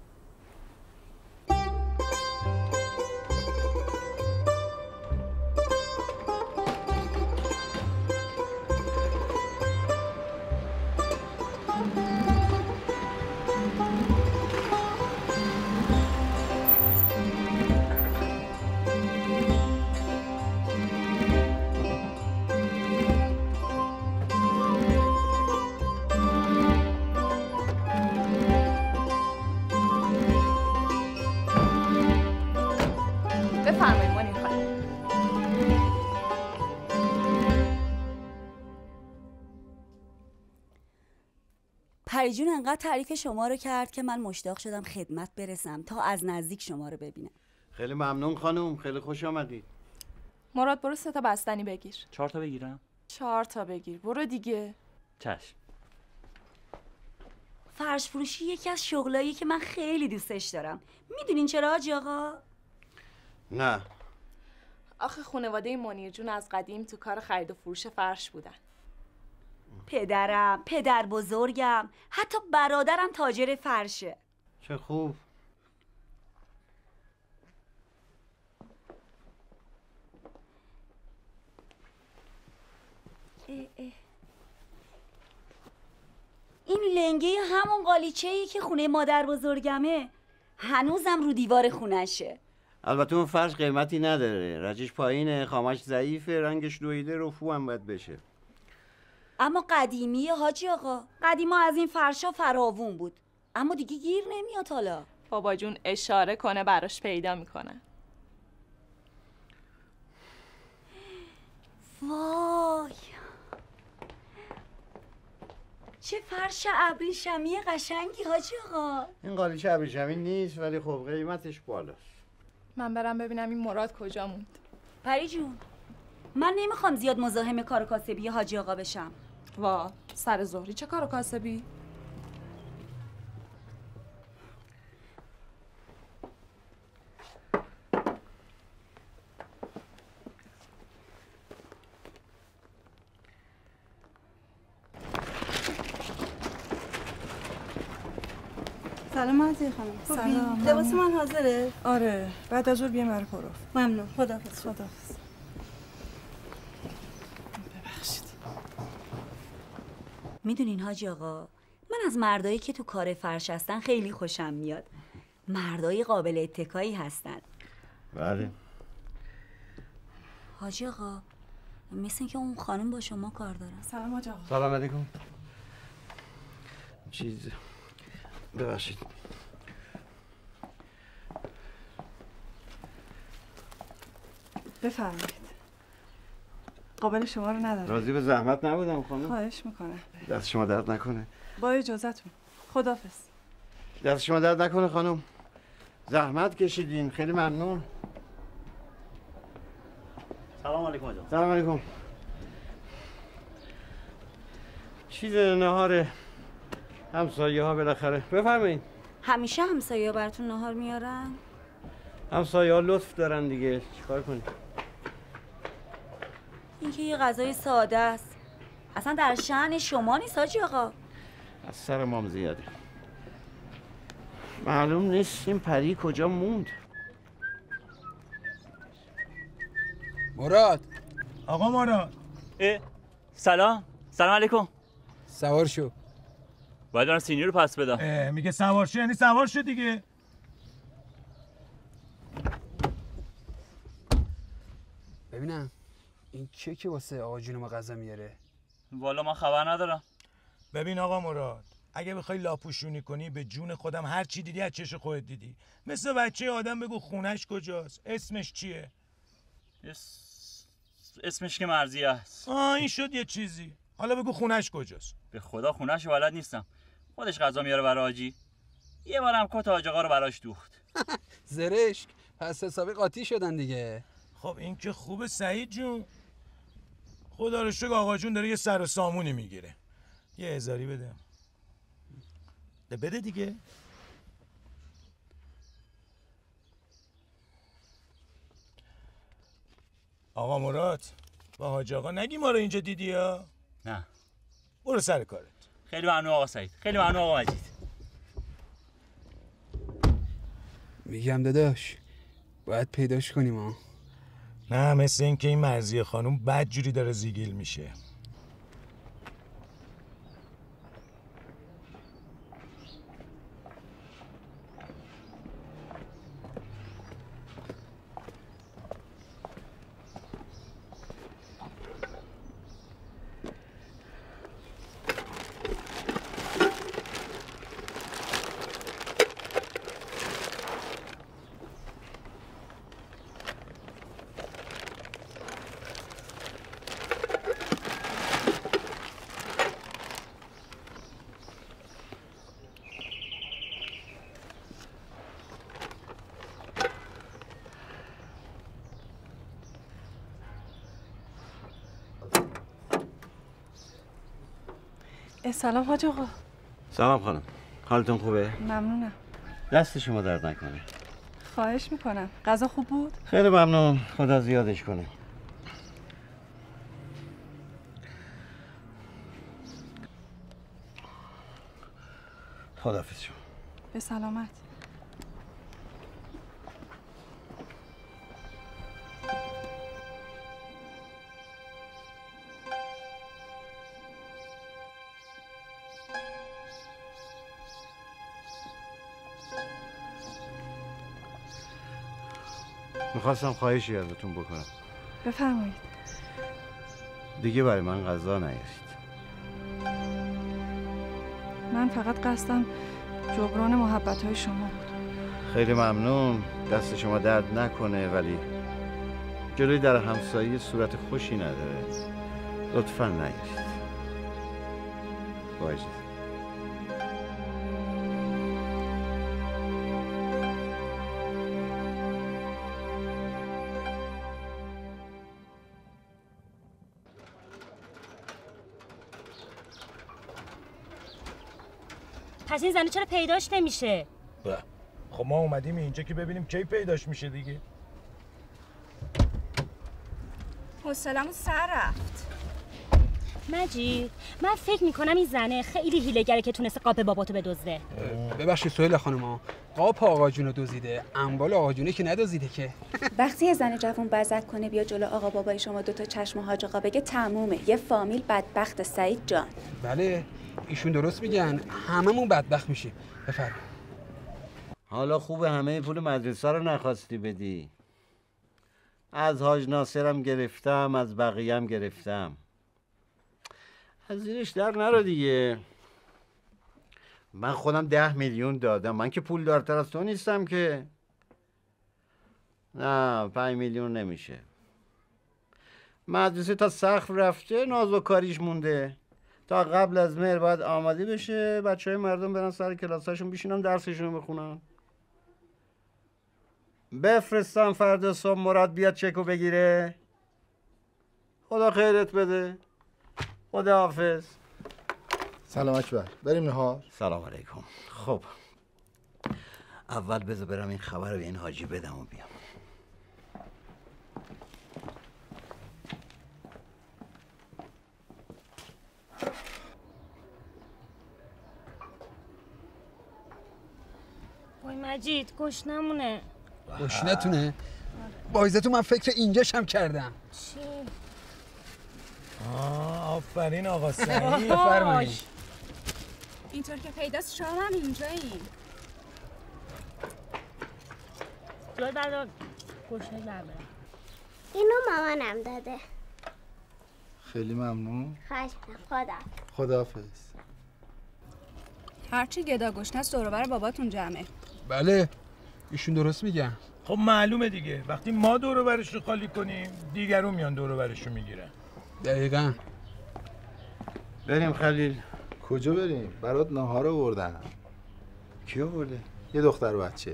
بفرمایید منیر خانم. پری جون انقدر تعریف شما رو کرد که من مشتاق شدم خدمت برسم تا از نزدیک شما رو ببینم. خیلی ممنون خانم، خیلی خوش آمدید. مراد برو سه تا بستنی بگیر. چهار تا بگیرم؟ چهار تا بگیر. برو دیگه. چشم. فرش فروشی یکی از شغلایی که من خیلی دوستش دارم. میدونین چرا حاجی آقا؟ نه. آخه خانواده منیر جون از قدیم تو کار خرید و فروش فرش بودن. پدرم، پدر بزرگم، حتی برادرم تاجر فرشه. چه خوب. اه اه. این لنگه همون قالیچه‌ای که خونه مادر بزرگمه. هنوزم رو دیوار خونشه. البته اون فرش قیمتی نداره، رجش پایینه، خامش ضعیفه، رنگش دویده، رفو هم باید بشه. اما قدیمیه حاجی آقا. قدیما از این فرشا فراوون بود، اما دیگه گیر نمیاد حالا. بابا جون اشاره کنه براش پیدا میکنه. وای چه فرش ابریشمی قشنگی حاجی آقا. این قالیچه ابریشمی نیست ولی خب قیمتش بالاست. من برم ببینم این مراد کجا موند. پری جون من نمیخوام زیاد مزاحم کار کاسبی حاجی آقا بشم. وا سر ظهری چه کار کاسبی؟ سلام عزیز خانم. سلام. لباس من حاضره؟ آره بعد از ظهر بیام برای پروف. ممنون. خداحافظ. خداحافظ. ببخشید. میدونین حاجی آقا، من از مردایی که تو کار فرش هستن خیلی خوشم میاد. مردای قابل اتکایی هستن. بله. حاجی آقا، مثل اینکه اون خانم با شما کار داره. سلام حاج آقا. سلام علیکم. چیز ببخشید. بفرمایید. قابل شما رو ندارم. راضی به زحمت نبودم خانم. خواهش میکنم. دست شما درد نکنه. با اجازهتون. خداحافظ. دست شما درد نکنه خانم. زحمت کشیدین، خیلی ممنون. سلام علیکم آقا. سلام علیکم. چیز نهار همسایه ها بالاخره. بفرمایید. همیشه همسایه براتون نهار میارن؟ همسایه ها لطف دارن دیگه، چیکار کنیم؟ این که یه غذای ساده است. اصلا در شأن شما نیست حاجی آقا. از سر مام زیاده. معلوم نیست این پری کجا موند. مراد. آقا مراد. اه سلام. سلام علیکم. سوار شو. باید برم سینی رو پس بدم. میگه سوار شو یعنی سوار شو دیگه. ببینم این چه که واسه آقا جون ما غذا میاره؟ والا من خبر ندارم. ببین آقا مراد، اگه بخوای لاپوشونی کنی به جون خودم هر چی دیدی از چش خودت دیدی. مثل بچه آدم بگو خونش کجاست، اسمش چیه؟ اس... اسمش که مرضیه است. آه این شد یه چیزی. حالا بگو خونش کجاست. به خدا خونش بلد نیستم. خودش غذا میاره برای حاجی. یه بارم کت حاج آقا رو براش دوخت. زرشک، پس حسابی قاطی شدن دیگه. خب این که خوبه سعید جون. خدا رو شکر آقا جون داره یه سر و سامونی میگیره. یه هزاری بده. ده بده دیگه. آقا مراد، با حاج آقا نگی ما رو اینجا دیدی ها؟ نه. برو سر کارت. خیلی ممنون آقا سعید. خیلی ممنون آقا مجید. میگم داداش باید پیداش کنیم ها. نه مثل این که این مرضیه خانوم بد جوری داره زیگیل میشه. سلام حاج آقا. سلام خانم. حالتون خوبه؟ ممنونم. دست شما درد نکنه. خواهش میکنم. غذا خوب بود؟ خیلی ممنون. خدا زیادش کنه. خداحافظ شما. به سلامت. میخواستم خواهشی ازتون بکنم. بفرمایید. دیگه برای من غذا نیارید. من فقط قصدم جبران محبت‌های شما بود. خیلی ممنون. دست شما درد نکنه ولی جلوی در همسایه صورت خوشی نداره. لطفاً نیارید. با اجازه. پس این زنه چرا پیداش نمیشه؟ خب ما اومدیم اینجا که ببینیم کی پیداش میشه دیگه. حوصله‌مون سر رفت. مجید، من فکر میکنم این زنه خیلی هیله‌گره که تونسته قاب باباتو بدزده. ببخشید سهیل خانم، قاپ آقا جونو دزدیده، اموال آقا جونه که ندزدیده که. وقتی یه زن جوون بزک کنه بیا جلو آقا بابای شما دوتا چشم حاج آقا بگه تمومه، یه فامیل بدبخت. سعید جان بله ایشون درست میگن، هممون بدبخت میشیم. بفرمایید. حالا خوبه همه پول مدرسه رو نخواستی بدی. از حاج ناصرم گرفتم، از بقیه هم گرفتم. از زیرش در نرو دیگه. من خودم ده میلیون دادم. من که پول دارتر از تو نیستم که. نه پنج میلیون نمیشه. مدرسه تا سقف رفته، ناز و کاریش مونده. تا قبل از مهر باید آماده بشه، بچه های مردم برن سر کلاساشون بشینن درسشون بخونن. بفرستم فردا صبح مراد بیاد چکو بگیره. خدا خیرت بده. خدا حافظ. سلام اکبر، بریم نهار. سلام علیکم. خب اول بذار برم این خبر رو به این حاجی بدم و بیام. وای مجید گشنمونه. گشنتونه؟ بایزتون من فکر اینجاشم کردم. چی؟ آه آفرین آقا سعید. بفرمایید. اینطور که پیداست شما هم اینجاییم. جای بعد گشنه در برم. اینو مامانم داده. خیلی ممنون. خواهش می‌کنم. خدا. خداحافظ. هرچی گدا گشنه است دور و بر باباتون جمعه. بله ایشون درست میگن. خب معلومه دیگه، وقتی ما دور و برش رو خالی کنیم دیگرون میان دور و برش رو میگیرن. دقیقاً. بریم خلیل. کجا بریم؟ برات ناهار آوردم. کی آورده؟ یه دختر بچه.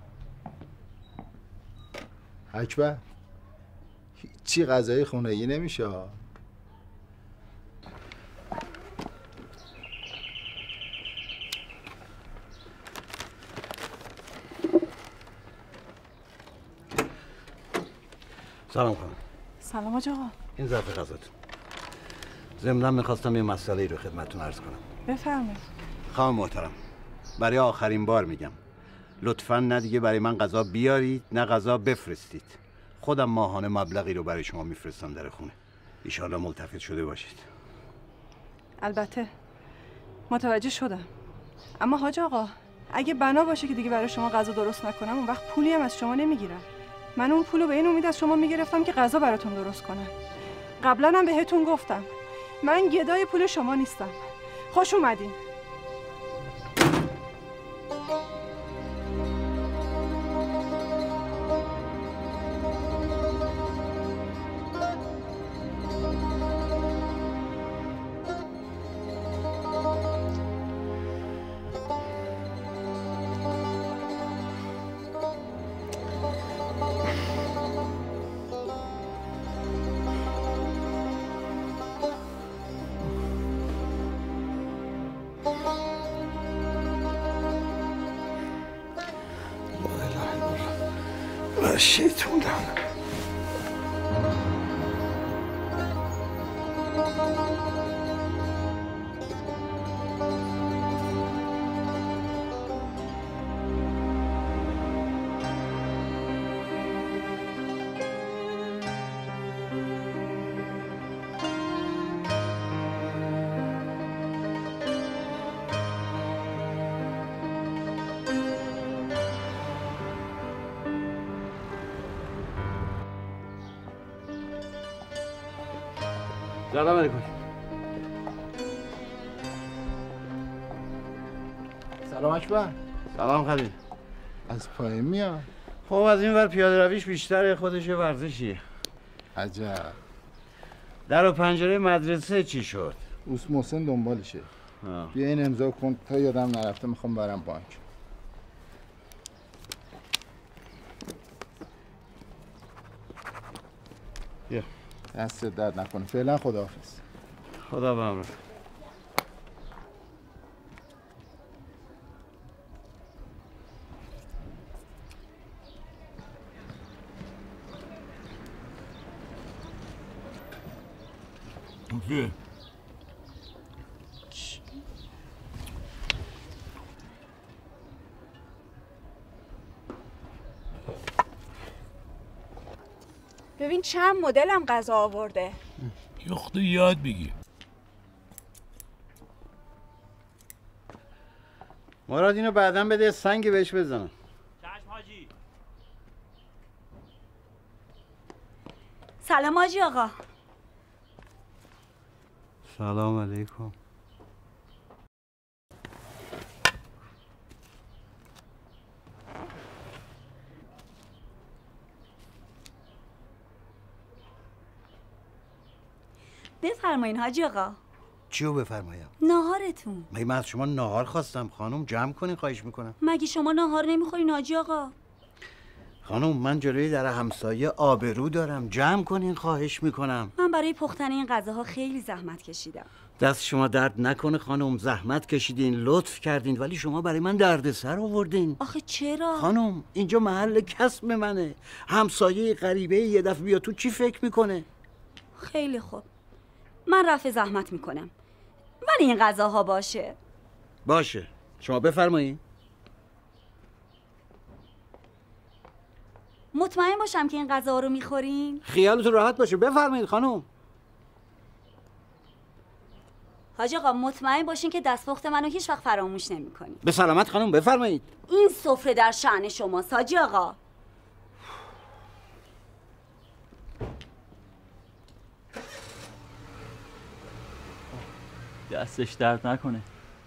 اکبر هیچی غذای خونگی نمیشه. سلام کنم. سلام حاج آقا. این ظرف غذاتون. ضمناً میخواستم یه مسئله ای رو خدمتتون عرض کنم. بفرمایید. خانم محترم، برای آخرین بار میگم لطفاً نه دیگه برای من غذا بیارید نه غذا بفرستید. خودم ماهانه مبلغی رو برای شما میفرستم در خونه. ایشالا ملتفت شده باشید. البته متوجه شدم، اما حاج آقا اگه بنا باشه که دیگه برای شما غذا درست نکنم اون وقت پولی هم از شما نمیگیرم. من اون پولو به این امید از شما میگرفتم که غذا براتون درست کنم. قبلا هم بهتون گفتم من گدای پول شما نیستم. خوش اومدین. شیطونم. سلام علیکم. سلام اکبر. سلام خلیل. از پایین میاد. خب از این ور پیاده رویش بیشتره، خودش ورزشیه. عجب. در و پنجره مدرسه چی شد؟ اوس محسن دنبالشه. آه. بیا این امضا کن تا یادم نرفته، میخوام برم بانک. بیا. دست درد نکنه. فعلا خداحافظ. خدا به امرت. اوکی. ببین چند مدل هم غذا آورده. یخته یاد بگیر. مراد اینو بعداً بده سنگی بهش بزنم. چشم حاجی. سلام حاجی آقا. سلام علیکم. بفرمایین حاجی آقا. چیو بفرمایم؟ ناهارتون. مگه من از شما ناهار خواستم خانم؟ جمع کنین خواهش میکنم. مگه شما ناهار نمیخورین حاجی آقا؟ خانم من جلوی در همسایه آبرو دارم، جمع کنین خواهش میکنم. من برای پختن این غذاها خیلی زحمت کشیدم. دست شما درد نکنه خانم، زحمت کشیدین، لطف کردین، ولی شما برای من دردسر آوردین. آخه چرا؟ خانم اینجا محل کسب منه، همسایه غریبه یه دفعه بیا تو چی فکر میکنه؟ خیلی خوب، من رفع زحمت میکنم، ولی این غذاها باشه. باشه، شما بفرمایید. مطمئن باشم که این غذا رو میخورین؟ خیالتون راحت باشه، بفرمایید خانم. حاج آقا مطمئن باشین که دستپخت منو هیچ وقت فراموش نمیکنین. به سلامت خانم، بفرمایید. این سفره در شأن شماست حاج آقا. دستش درد نکنه.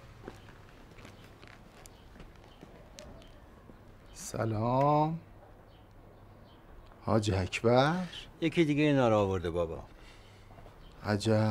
سلام حاج اکبر. یکی دیگه اینا رو آورده بابا. عجب.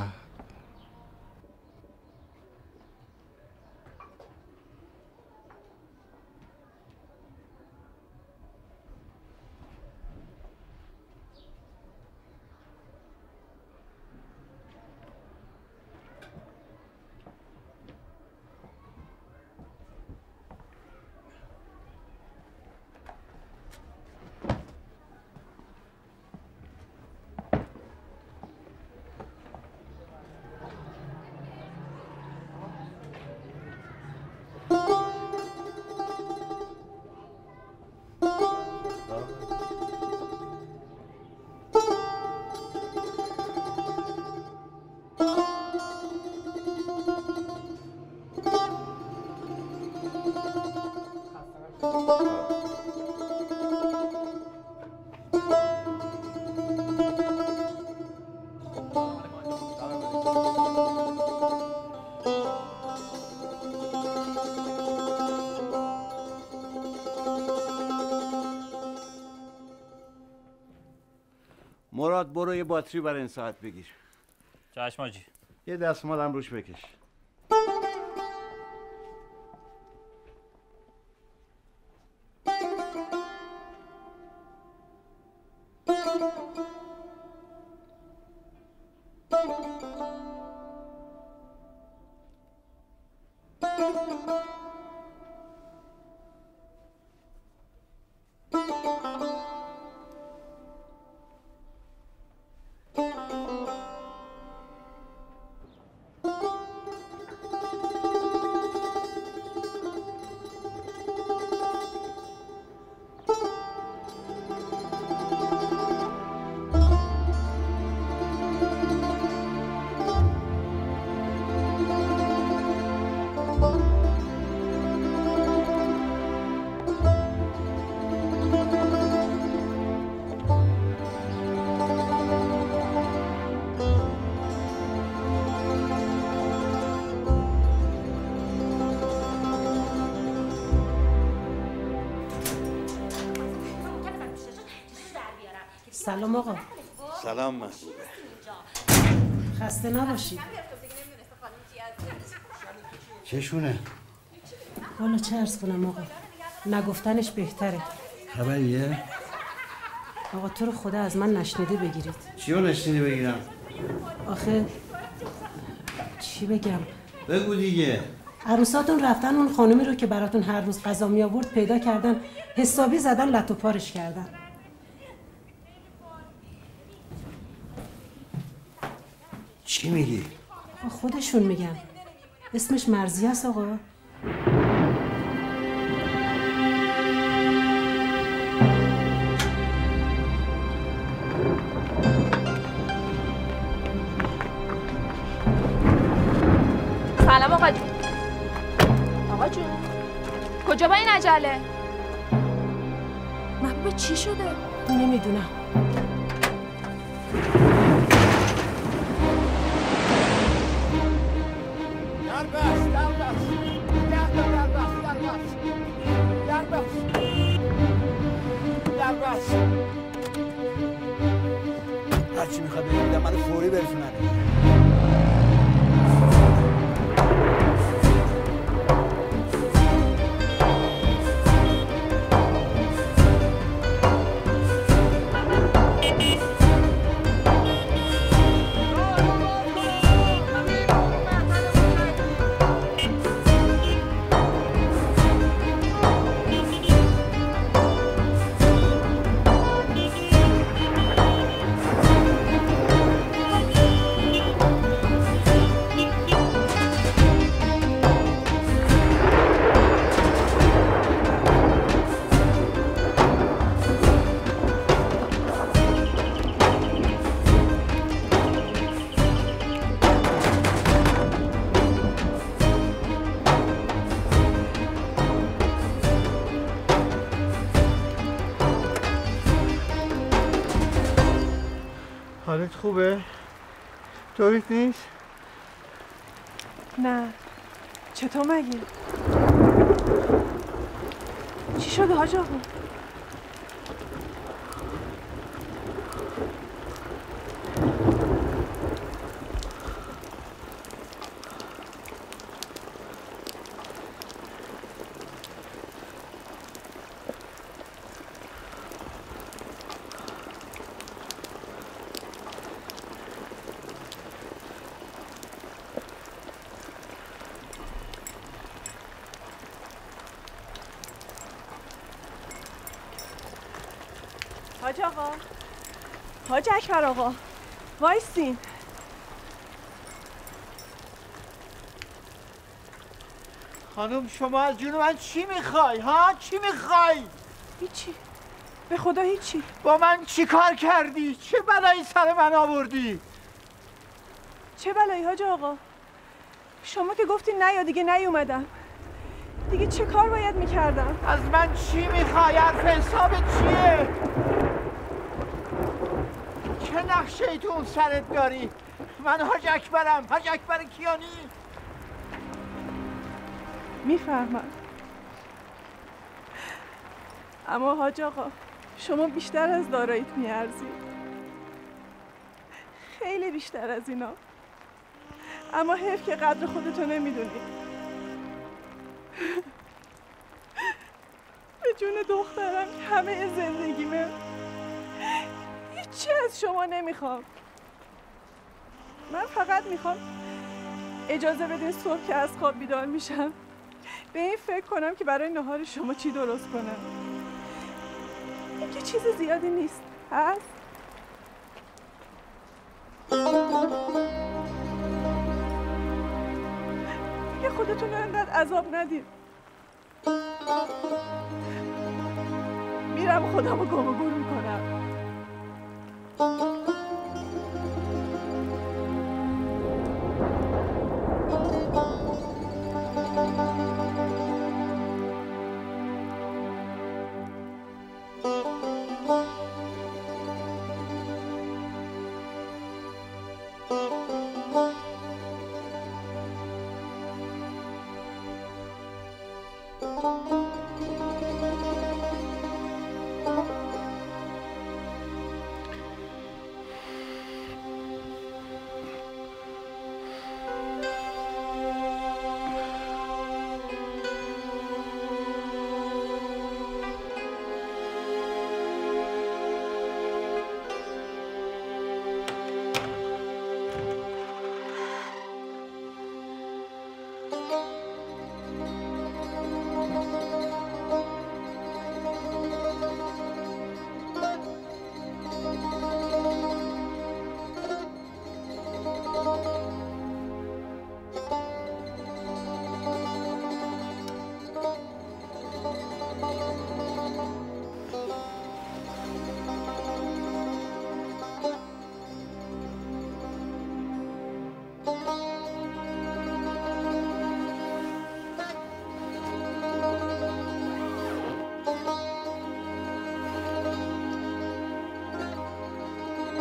مراد برو یه باتری برای این ساعت بگیر. چشم حاجی. یه دستمال هم روش بکش. سلام آقا. سلام محبوبه. خسته نباشید. چشونه؟ والا چه عرض کنم آقا، نگفتنش بهتره. خبریه؟ آقا تو رو خدا از من نشنیده بگیرید. چیو نشنیده بگیرم؟ آخه چی بگم؟ بگو دیگه. عروساتون رفتن اون خانمی رو که براتون هر روز غذا می آورد پیدا کردن، حسابی زدن لط و پارش کردن. چی میگی؟ خودشون میگن. اسمش مرضیه است آقا. بله. محبوب چی شده؟ نمیدونم. در بس در بس در در بس در بس در بس در بس هرچی میخواد بگیدم منو فوری برسونن. حالت خوبه؟ طوریت نیست؟ نه. چطور مگه؟ چی شده حاج آقا؟ حاج آقا، حاج اکبر آقا، وایسین. خانم شما از جون من چی میخوای ها؟ چی میخوای؟ هیچی، به خدا هیچی. با من چی کار کردی؟ چه بلایی سر من آوردی؟ چه بلایی حاج آقا؟ شما که گفتین نه یا دیگه نیومدم. دیگه چه کار باید میکردم؟ از من چی میخوای؟ حرف حسابت چیه؟ چه نقشه تو اون سرت داری؟ من حاج اکبرم، حاج اکبر کیانی. میفهمم، اما حاج آقا شما بیشتر از داراییت میارزید، خیلی بیشتر از اینا. اما حیف که قدر خودتو نمیدونی. به جون دخترم که همه زندگیمه، هیچی از شما نمیخوام. من فقط میخوام اجازه بدین صبح که از خواب بیدار میشم به این فکر کنم که برای نهار شما چی درست کنم. این که چیز زیادی نیست، هست؟ دیگه خودتون رو انقدر عذاب ندید. میرم خودم رو گم و گور میکنم.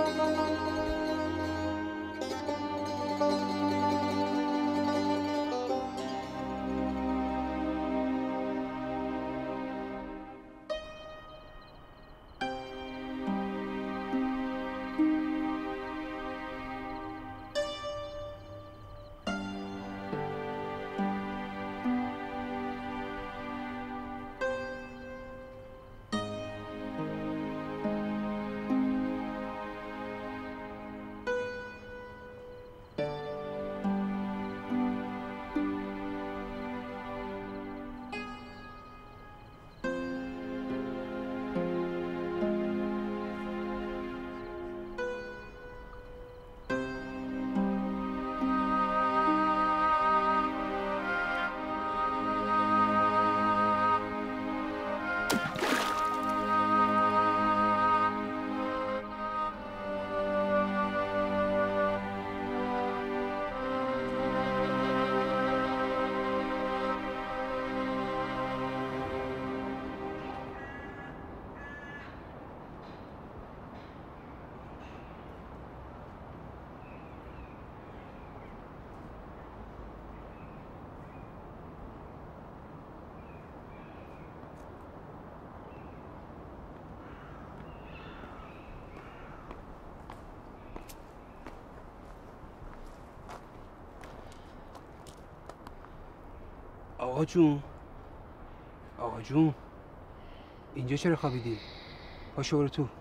آقا جون آقا جون اینجا چرا خوابیدی؟ پاشو برو تو.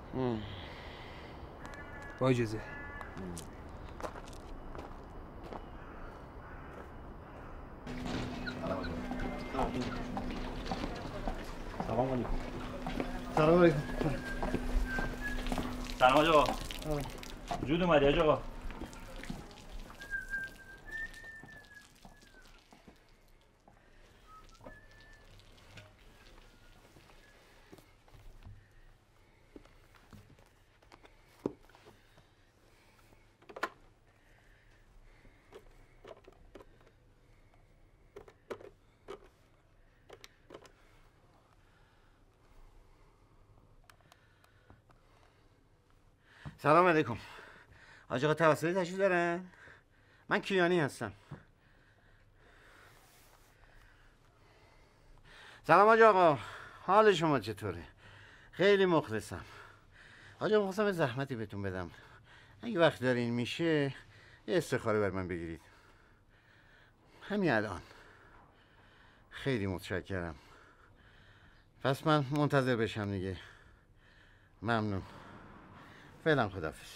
با اجازه. سلام علیکم. سلام علیکم. سلام آقا. جود اومدی آقا. سلام علیکم. حاج آقا توسلی تشریف دارن؟ من کیانی هستم. سلام حاج آقا، حال شما چطوره؟ خیلی مخلصم. حاج آقا خواستم زحمتی بهتون بدم. اگه وقت دارین میشه یه استخاره بر من بگیرید. همین الان. خیلی متشکرم. پس من منتظر بشم دیگه. ممنون. فعلا خداحافظ.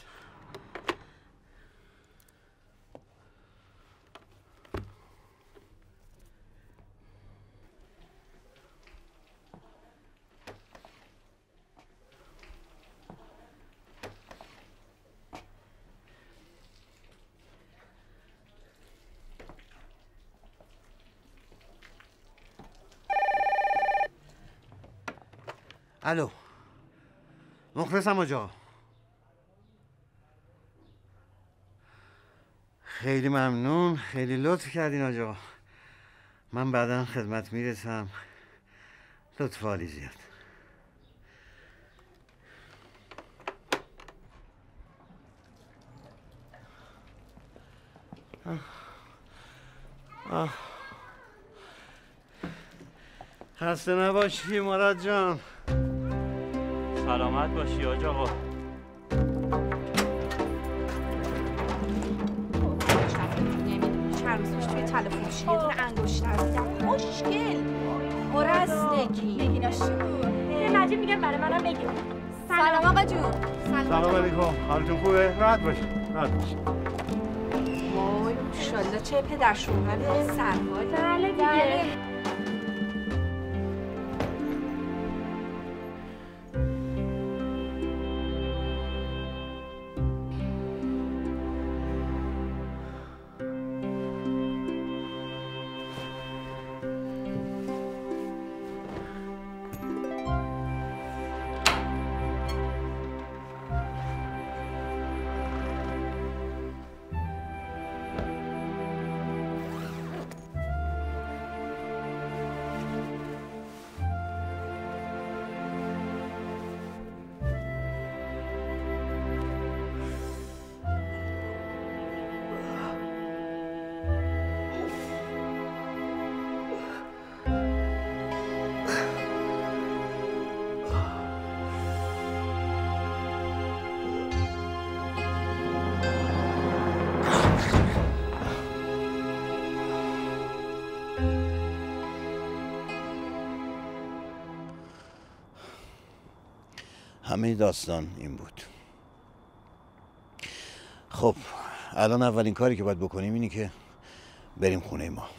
الو، مخلصم حاج آقا. خیلی ممنون، خیلی لطف کردین حاج آقا. من بعدا خدمت میرسم. لطف عالی زیاد. آه. آه. خسته نباشی مراد جان. سلامت باشی حاج آقا. چند روز پیش توی تلفنش یه دونه انگشتر دیدم خوشگل پر از نگین. نگیناش چی بود؟ یه نجیب میگم برای منم بگیر. سلام آقا جون. سلام علیکم. حالتون خوبه؟ راحت باش. راحت باش. وای ماشاءالله چه پدر شوهر سرحال. بله دیگه. همه داستان این بود. خب الان اولین کاری که باید بکنیم اینه که بریم خونه ما.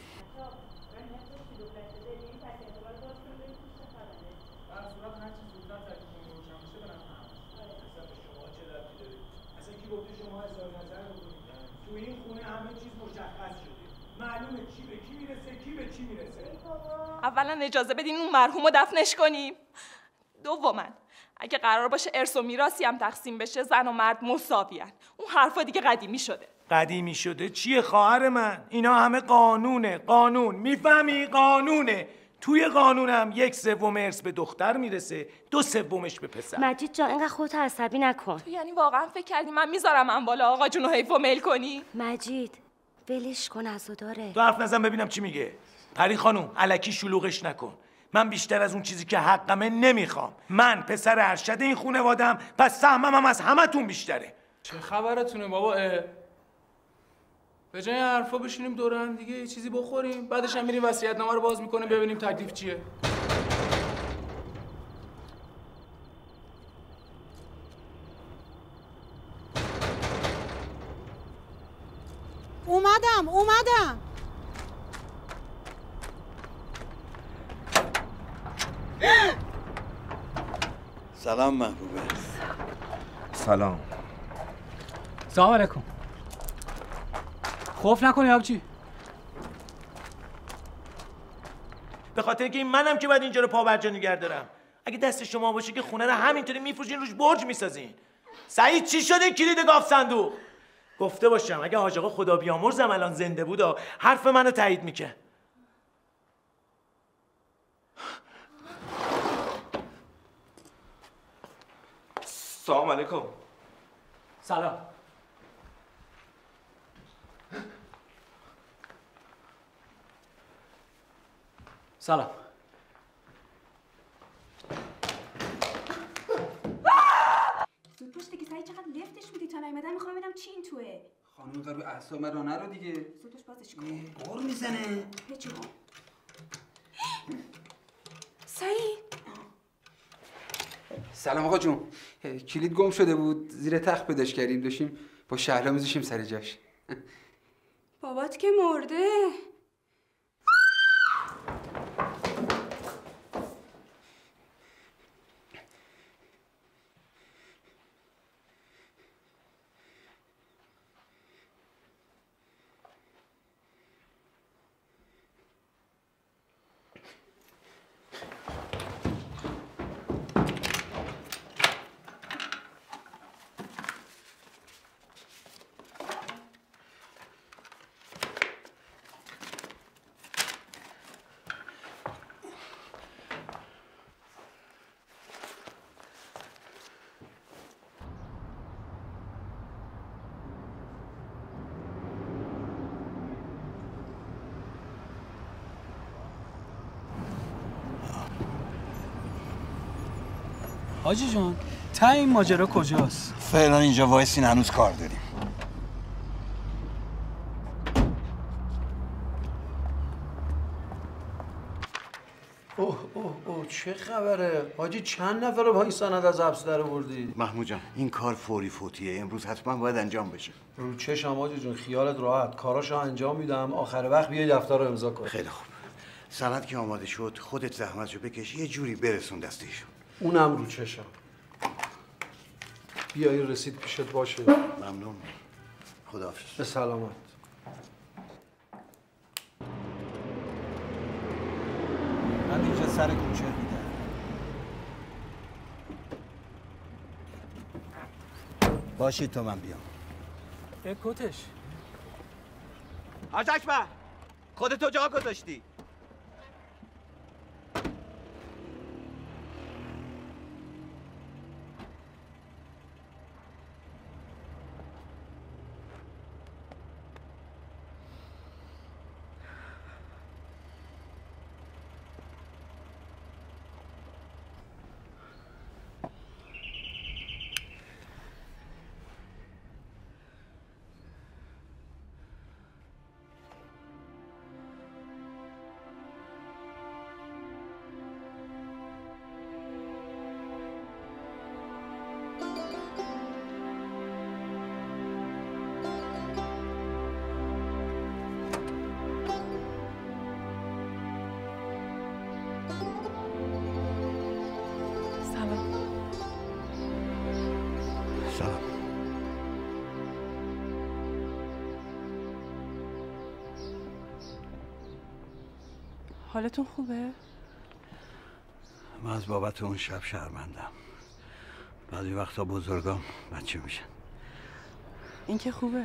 اولا اجازه بدین اون مرحوم رو دفنش کنیم. دوما اگه قرار باشه ارث و میراثی هم تقسیم بشه زن و مرد مساویان. اون حرفا دیگه قدیمی شده. قدیمی شده چیه خواهر من؟ اینا همه قانونه. قانون میفهمی؟ قانونه. توی قانونم یک سوم ارث به دختر میرسه، دو سومش به پسر. مجید جان اینقدر خودت عصبی نکن. تو یعنی واقعا فکر کردی من میذارم اموال آقا جون رو حیف و میل کنی؟ مجید ولش کن عزاداره. تو حرف نزن ببینم چی میگه. پری خانوم الکی شلوغش نکن. من بیشتر از اون چیزی که حقمه نمیخوام. من پسر ارشد این خانواده‌ام، پس سهمم هم از همتون بیشتره. چه خبرتونه بابا؟ به جای حرفا بشینیم دور هم دیگه یه چیزی بخوریم، بعدش هم میریم وصیت‌نامه رو باز میکنیم ببینیم تکلیف چیه. اومدم اومدم. سلام محبوبه. سلام. سلام علیکم. خوف نکنی آبجی. به خاطر که این منم که باید اینجا رو پابرجا نگه دارم. اگه دست شما باشه که خونه رو همینطوری میفروشین روش برج میسازین. سعید چی شده کلید گاف صندوق؟ گفته باشم اگه حاج آقا خدا بیامرزم الان زنده بود حرف منو تایید میکرد. سلام علیکم. سلام. سلام. زود باش دیگه سعید چقدر لفتش میدی تا نیومدن میخوام ببینم چی این توه. خانم اینقدر رو اعصاب من رانه رو دیگه. زود باش بازش کن. قور میزنه. هیچی کن. سعید. سلام آقا جون. کلید گم شده بود زیر تخت پیداش کردیم داشتیم با شهلا میذاشیم سر جاش. بابات که مرده. حاجی جان تا این ماجرا کجاست؟ فعلا اینجا وایسین هنوز کار داریم. اوه اوه اوه چه خبره؟ حاجی چند نفر رو با این سند از حبس در آوردی؟ محمود جان این کار فوری فوتیه، امروز حتما باید انجام بشه. رو چشم حاجی جون، خیالت راحت، کاراشو انجام میدم، آخر وقت بیای دفتر رو امضا کن. خیلی خوب. سند که آماده شد خودت زحمتشو بکش یه جوری برسون دستشون. اونم رو چشم. بیا این رسید پیشت باشه. ممنون. خداحافظ. به سلامت. من اینجا سر کوچه میدم. باشید تا من بیام. یک کتش. حاج اکبر خودتو جا گذاشتی. سلام. حالتون خوبه؟ من از بابت اون شب شرمندم. بعضی وقتا بزرگام بچه میشن. این که خوبه.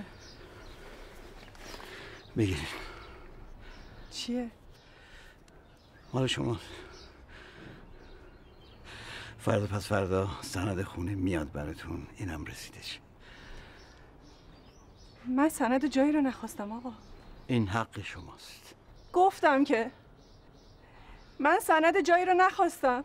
بگیرید. چیه؟ مال شما. فردا پس فردا سند خونه میاد براتون. اینم رسیدش. من سند جایی رو نخواستم آقا. این حق شماست. گفتم که من سند جایی رو نخواستم.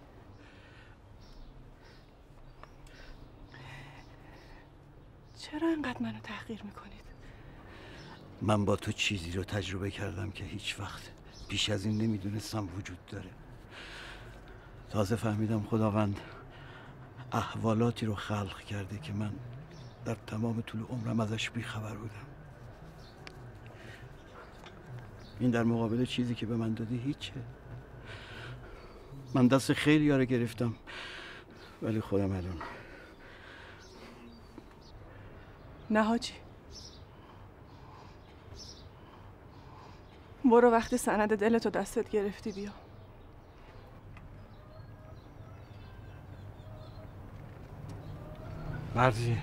چرا اینقدر منو تحقیر میکنید؟ من با تو چیزی رو تجربه کردم که هیچ وقت بیش از این نمیدونستم وجود داره. تازه فهمیدم خداوند احوالاتی رو خلق کرده که من در تمام طول عمرم ازش بیخبر بودم. این در مقابل چیزی که به من دادی هیچه. من دست خیلی ها رو گرفتم ولی خودم الان نه حاجی. برو وقتی سند دلتو دستت گرفتی بیا. مرزی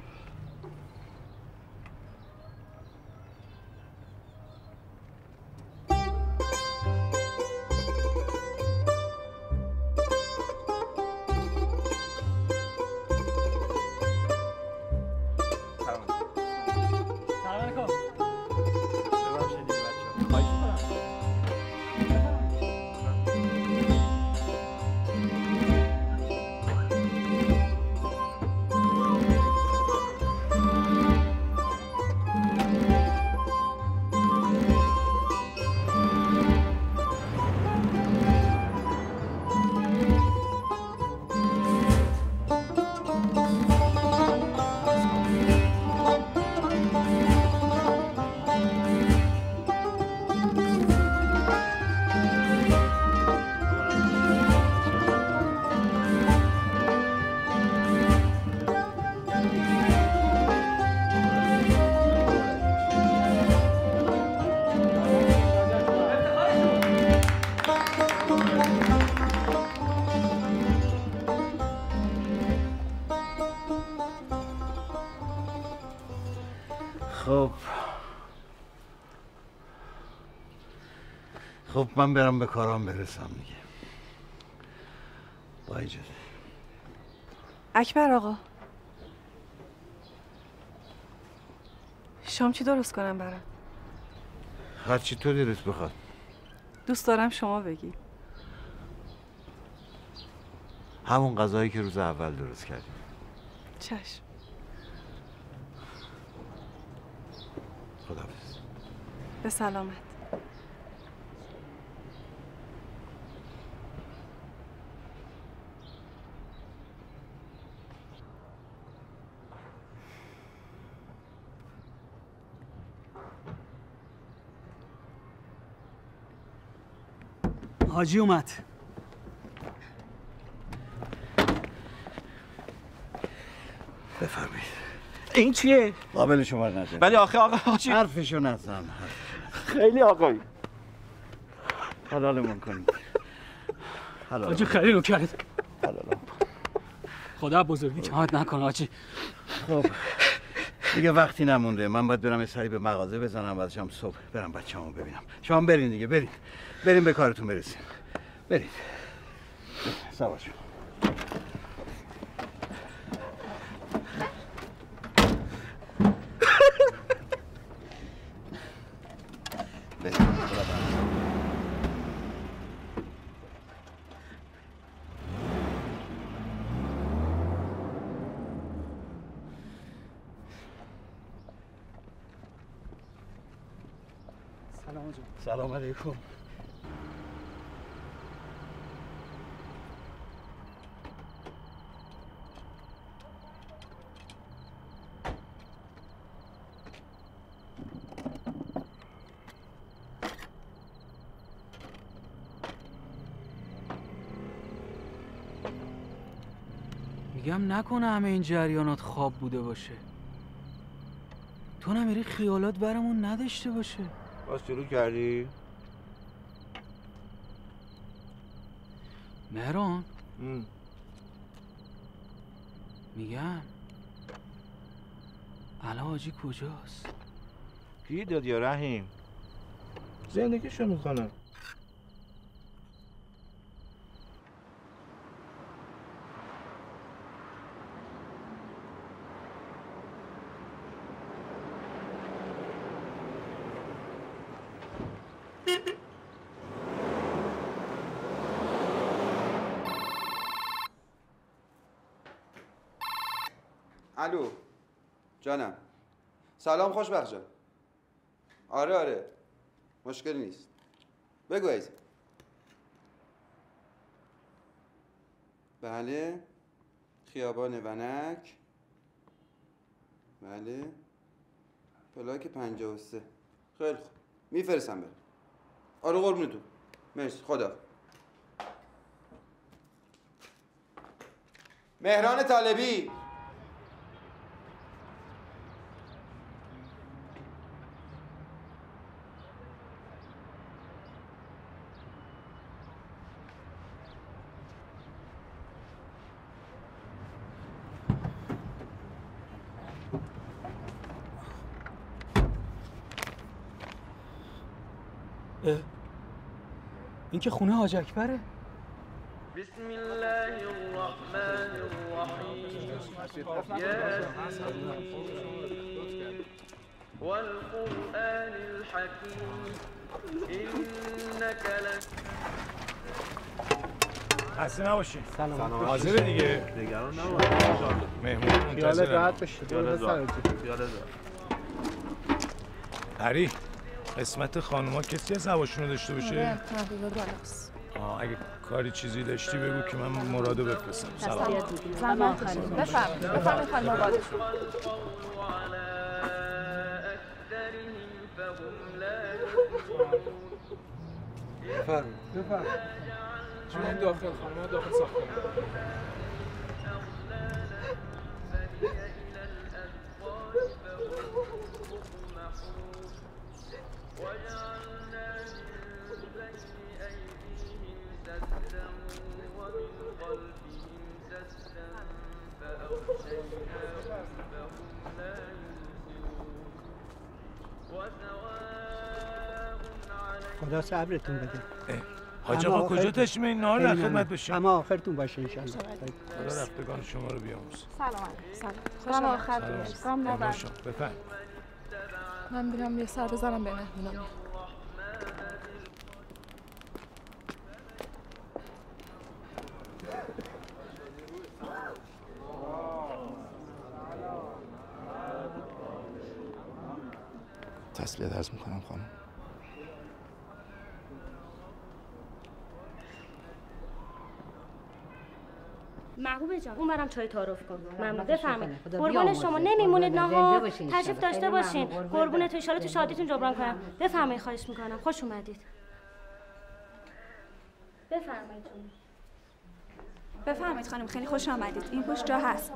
خب خب من برم به کارام برسم دیگه. با اجازه. اکبر آقا شام چی درست کنم برات؟ هرچی تو دلت بخواد. دوست دارم شما بگی. همون غذایی که روز اول درست کردیم. چشم. خداحافظ. به سلامت. حاجی اومد. بفرمایید. این چیه؟ قابل شما نزن. ولی آخه آقا حاجی حرفشو نزن. خیلی آقایی. حلالمون کنید. حلال. حاجی خیلی رو کرد. حلال. خدا بزرگی کمت نکنه حاجی. خب دیگه وقتی نمونده. من باید برم یه سری به مغازه بزنم بعدش هم صبح برم بچه‌مو ببینم. شما برین دیگه برین. بریم به کارتون برسیم. برید. سوار شو. سلام جان. سلام علیکم. میگم نکنه همه این جریانات خواب بوده باشه. تو نمیری خیالات برامون نداشته باشه. باز شروع کردی؟ مهران میگم الان حاجی کجاست؟ گیر داد یا رحیم؟ زندگیشو میکنم. الو جانم. سلام خوشبخت جان. آره آره مشکلی نیست. بگو عزیزم. بله خیابان ونک. بله پلاک پنجاه و سه. خیلی خوب میفرستم برم. آره قربونتون. مرسی خدا. مهران طالبی. این که خونه حاج اکبره. بسم الله الرحمن الرحیم یاسین والقرآن الحکیم انک لن خسته نباشین. سلام. حاضر دیگه. نگران نباش. مهمون منتظره. خیالت راحت بشه. خیالت راحت. پری قسمت خانوما کسی از هواشون رو داشته باشه؟ آره تقریبا بالاست. آه اگه کاری چیزی داشتی بگو که من مرادو بفرستم. سلام. زحمت کشید. بفرمایید. بفرمایید خانم مرادو. بفرمایید. بفرمایید. چون این داخل خانم داخل ساختمون. خدا صبرتون بده. حاج آقا کجا تشمه این نهار در خدمت باشیم؟ اما آخرتون باشه انشالله. خدا رفتگان شما رو بیامرز. سلام سلام. خوشم آخر بیش. غم نبر. بفرم. من بیرم یه سر بزنم به مهمونم. تسلیت عرض میکنم خانم. محبوب جان اون برم چای تعارف کن. ممنون. بفرمایید. قربون شما نمیمونید نهار. تشریف داشته باشین. قربونت ان شاءالله تو شادیتون جبران کنم. بفرمایید خواهش میکنم. خوش اومدید. بفرمایید. بفرمایید خانم خیلی خوش آمدید. این پشت جا هست.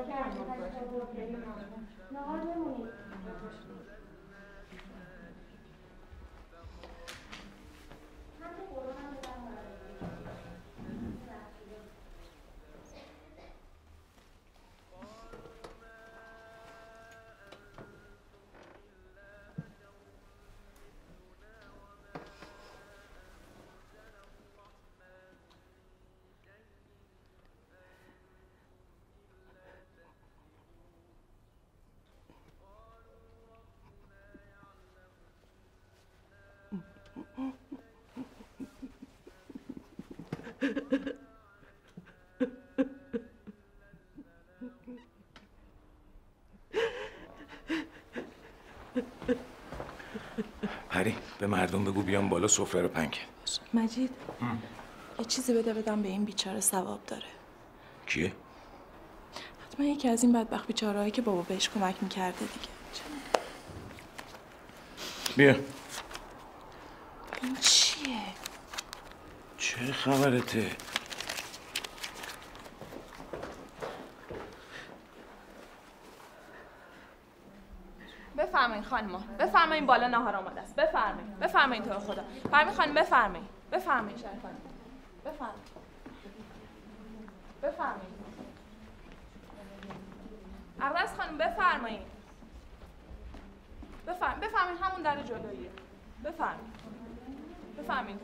پری به مردم بگو بیان بالا سفره رو پنکه. مجید یه چیزی بده بدم به این بیچاره ثواب داره. کیه؟ حتما یکی از این بدبخت بیچارهایی که بابا بهش کمک میکرده دیگه. بیا. این چیه؟ چه خبرته؟ بفرمایید خانما، بفرمایید بالا ناهار آماده است. بفرمایید، بفرمایید تو رو خدا. فرمی خانم بفرمایید. بفرمایید شریف خانم. بفرمایید. بفرمایید. عباس خانم بفرمایید. بفرمایید. بفرمایید همون در جلوییه. بفرمایید. بفرمایید.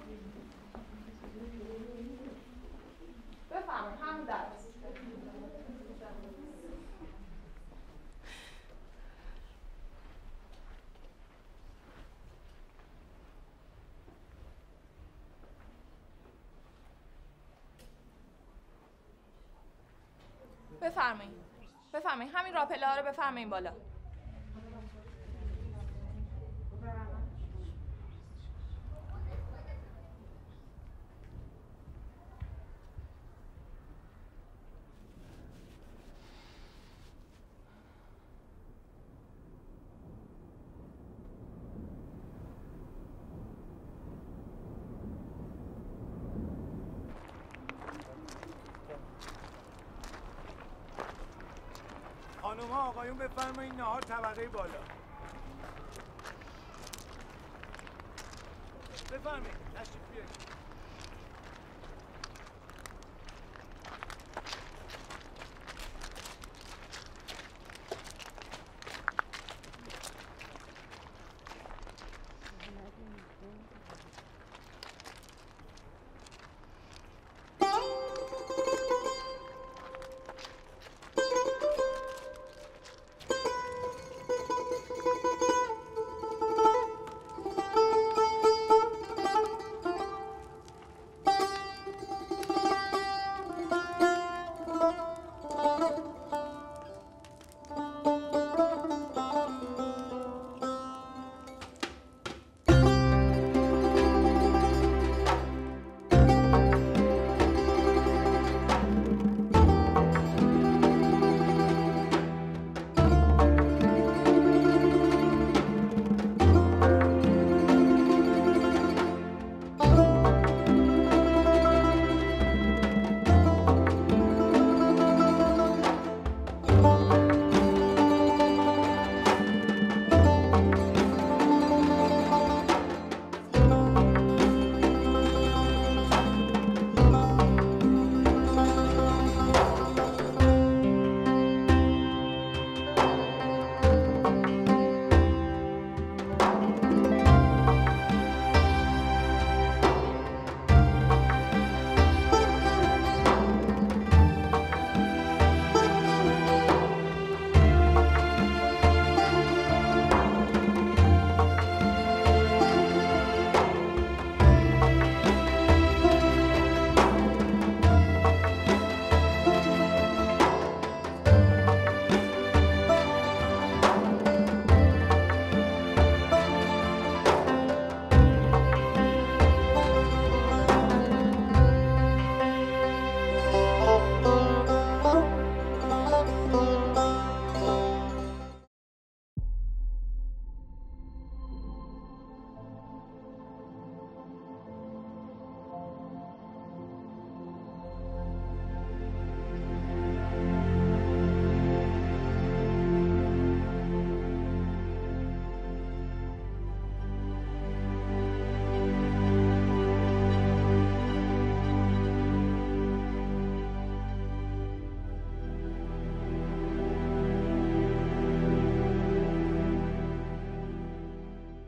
بفرمایید همون در. بفرمایید. بفرمایید همین راپله ها رو بفرمایید بالا. خانوما آقایون بفرمایید نهار طبقه بالا. بفرمایید تشریف بیارید.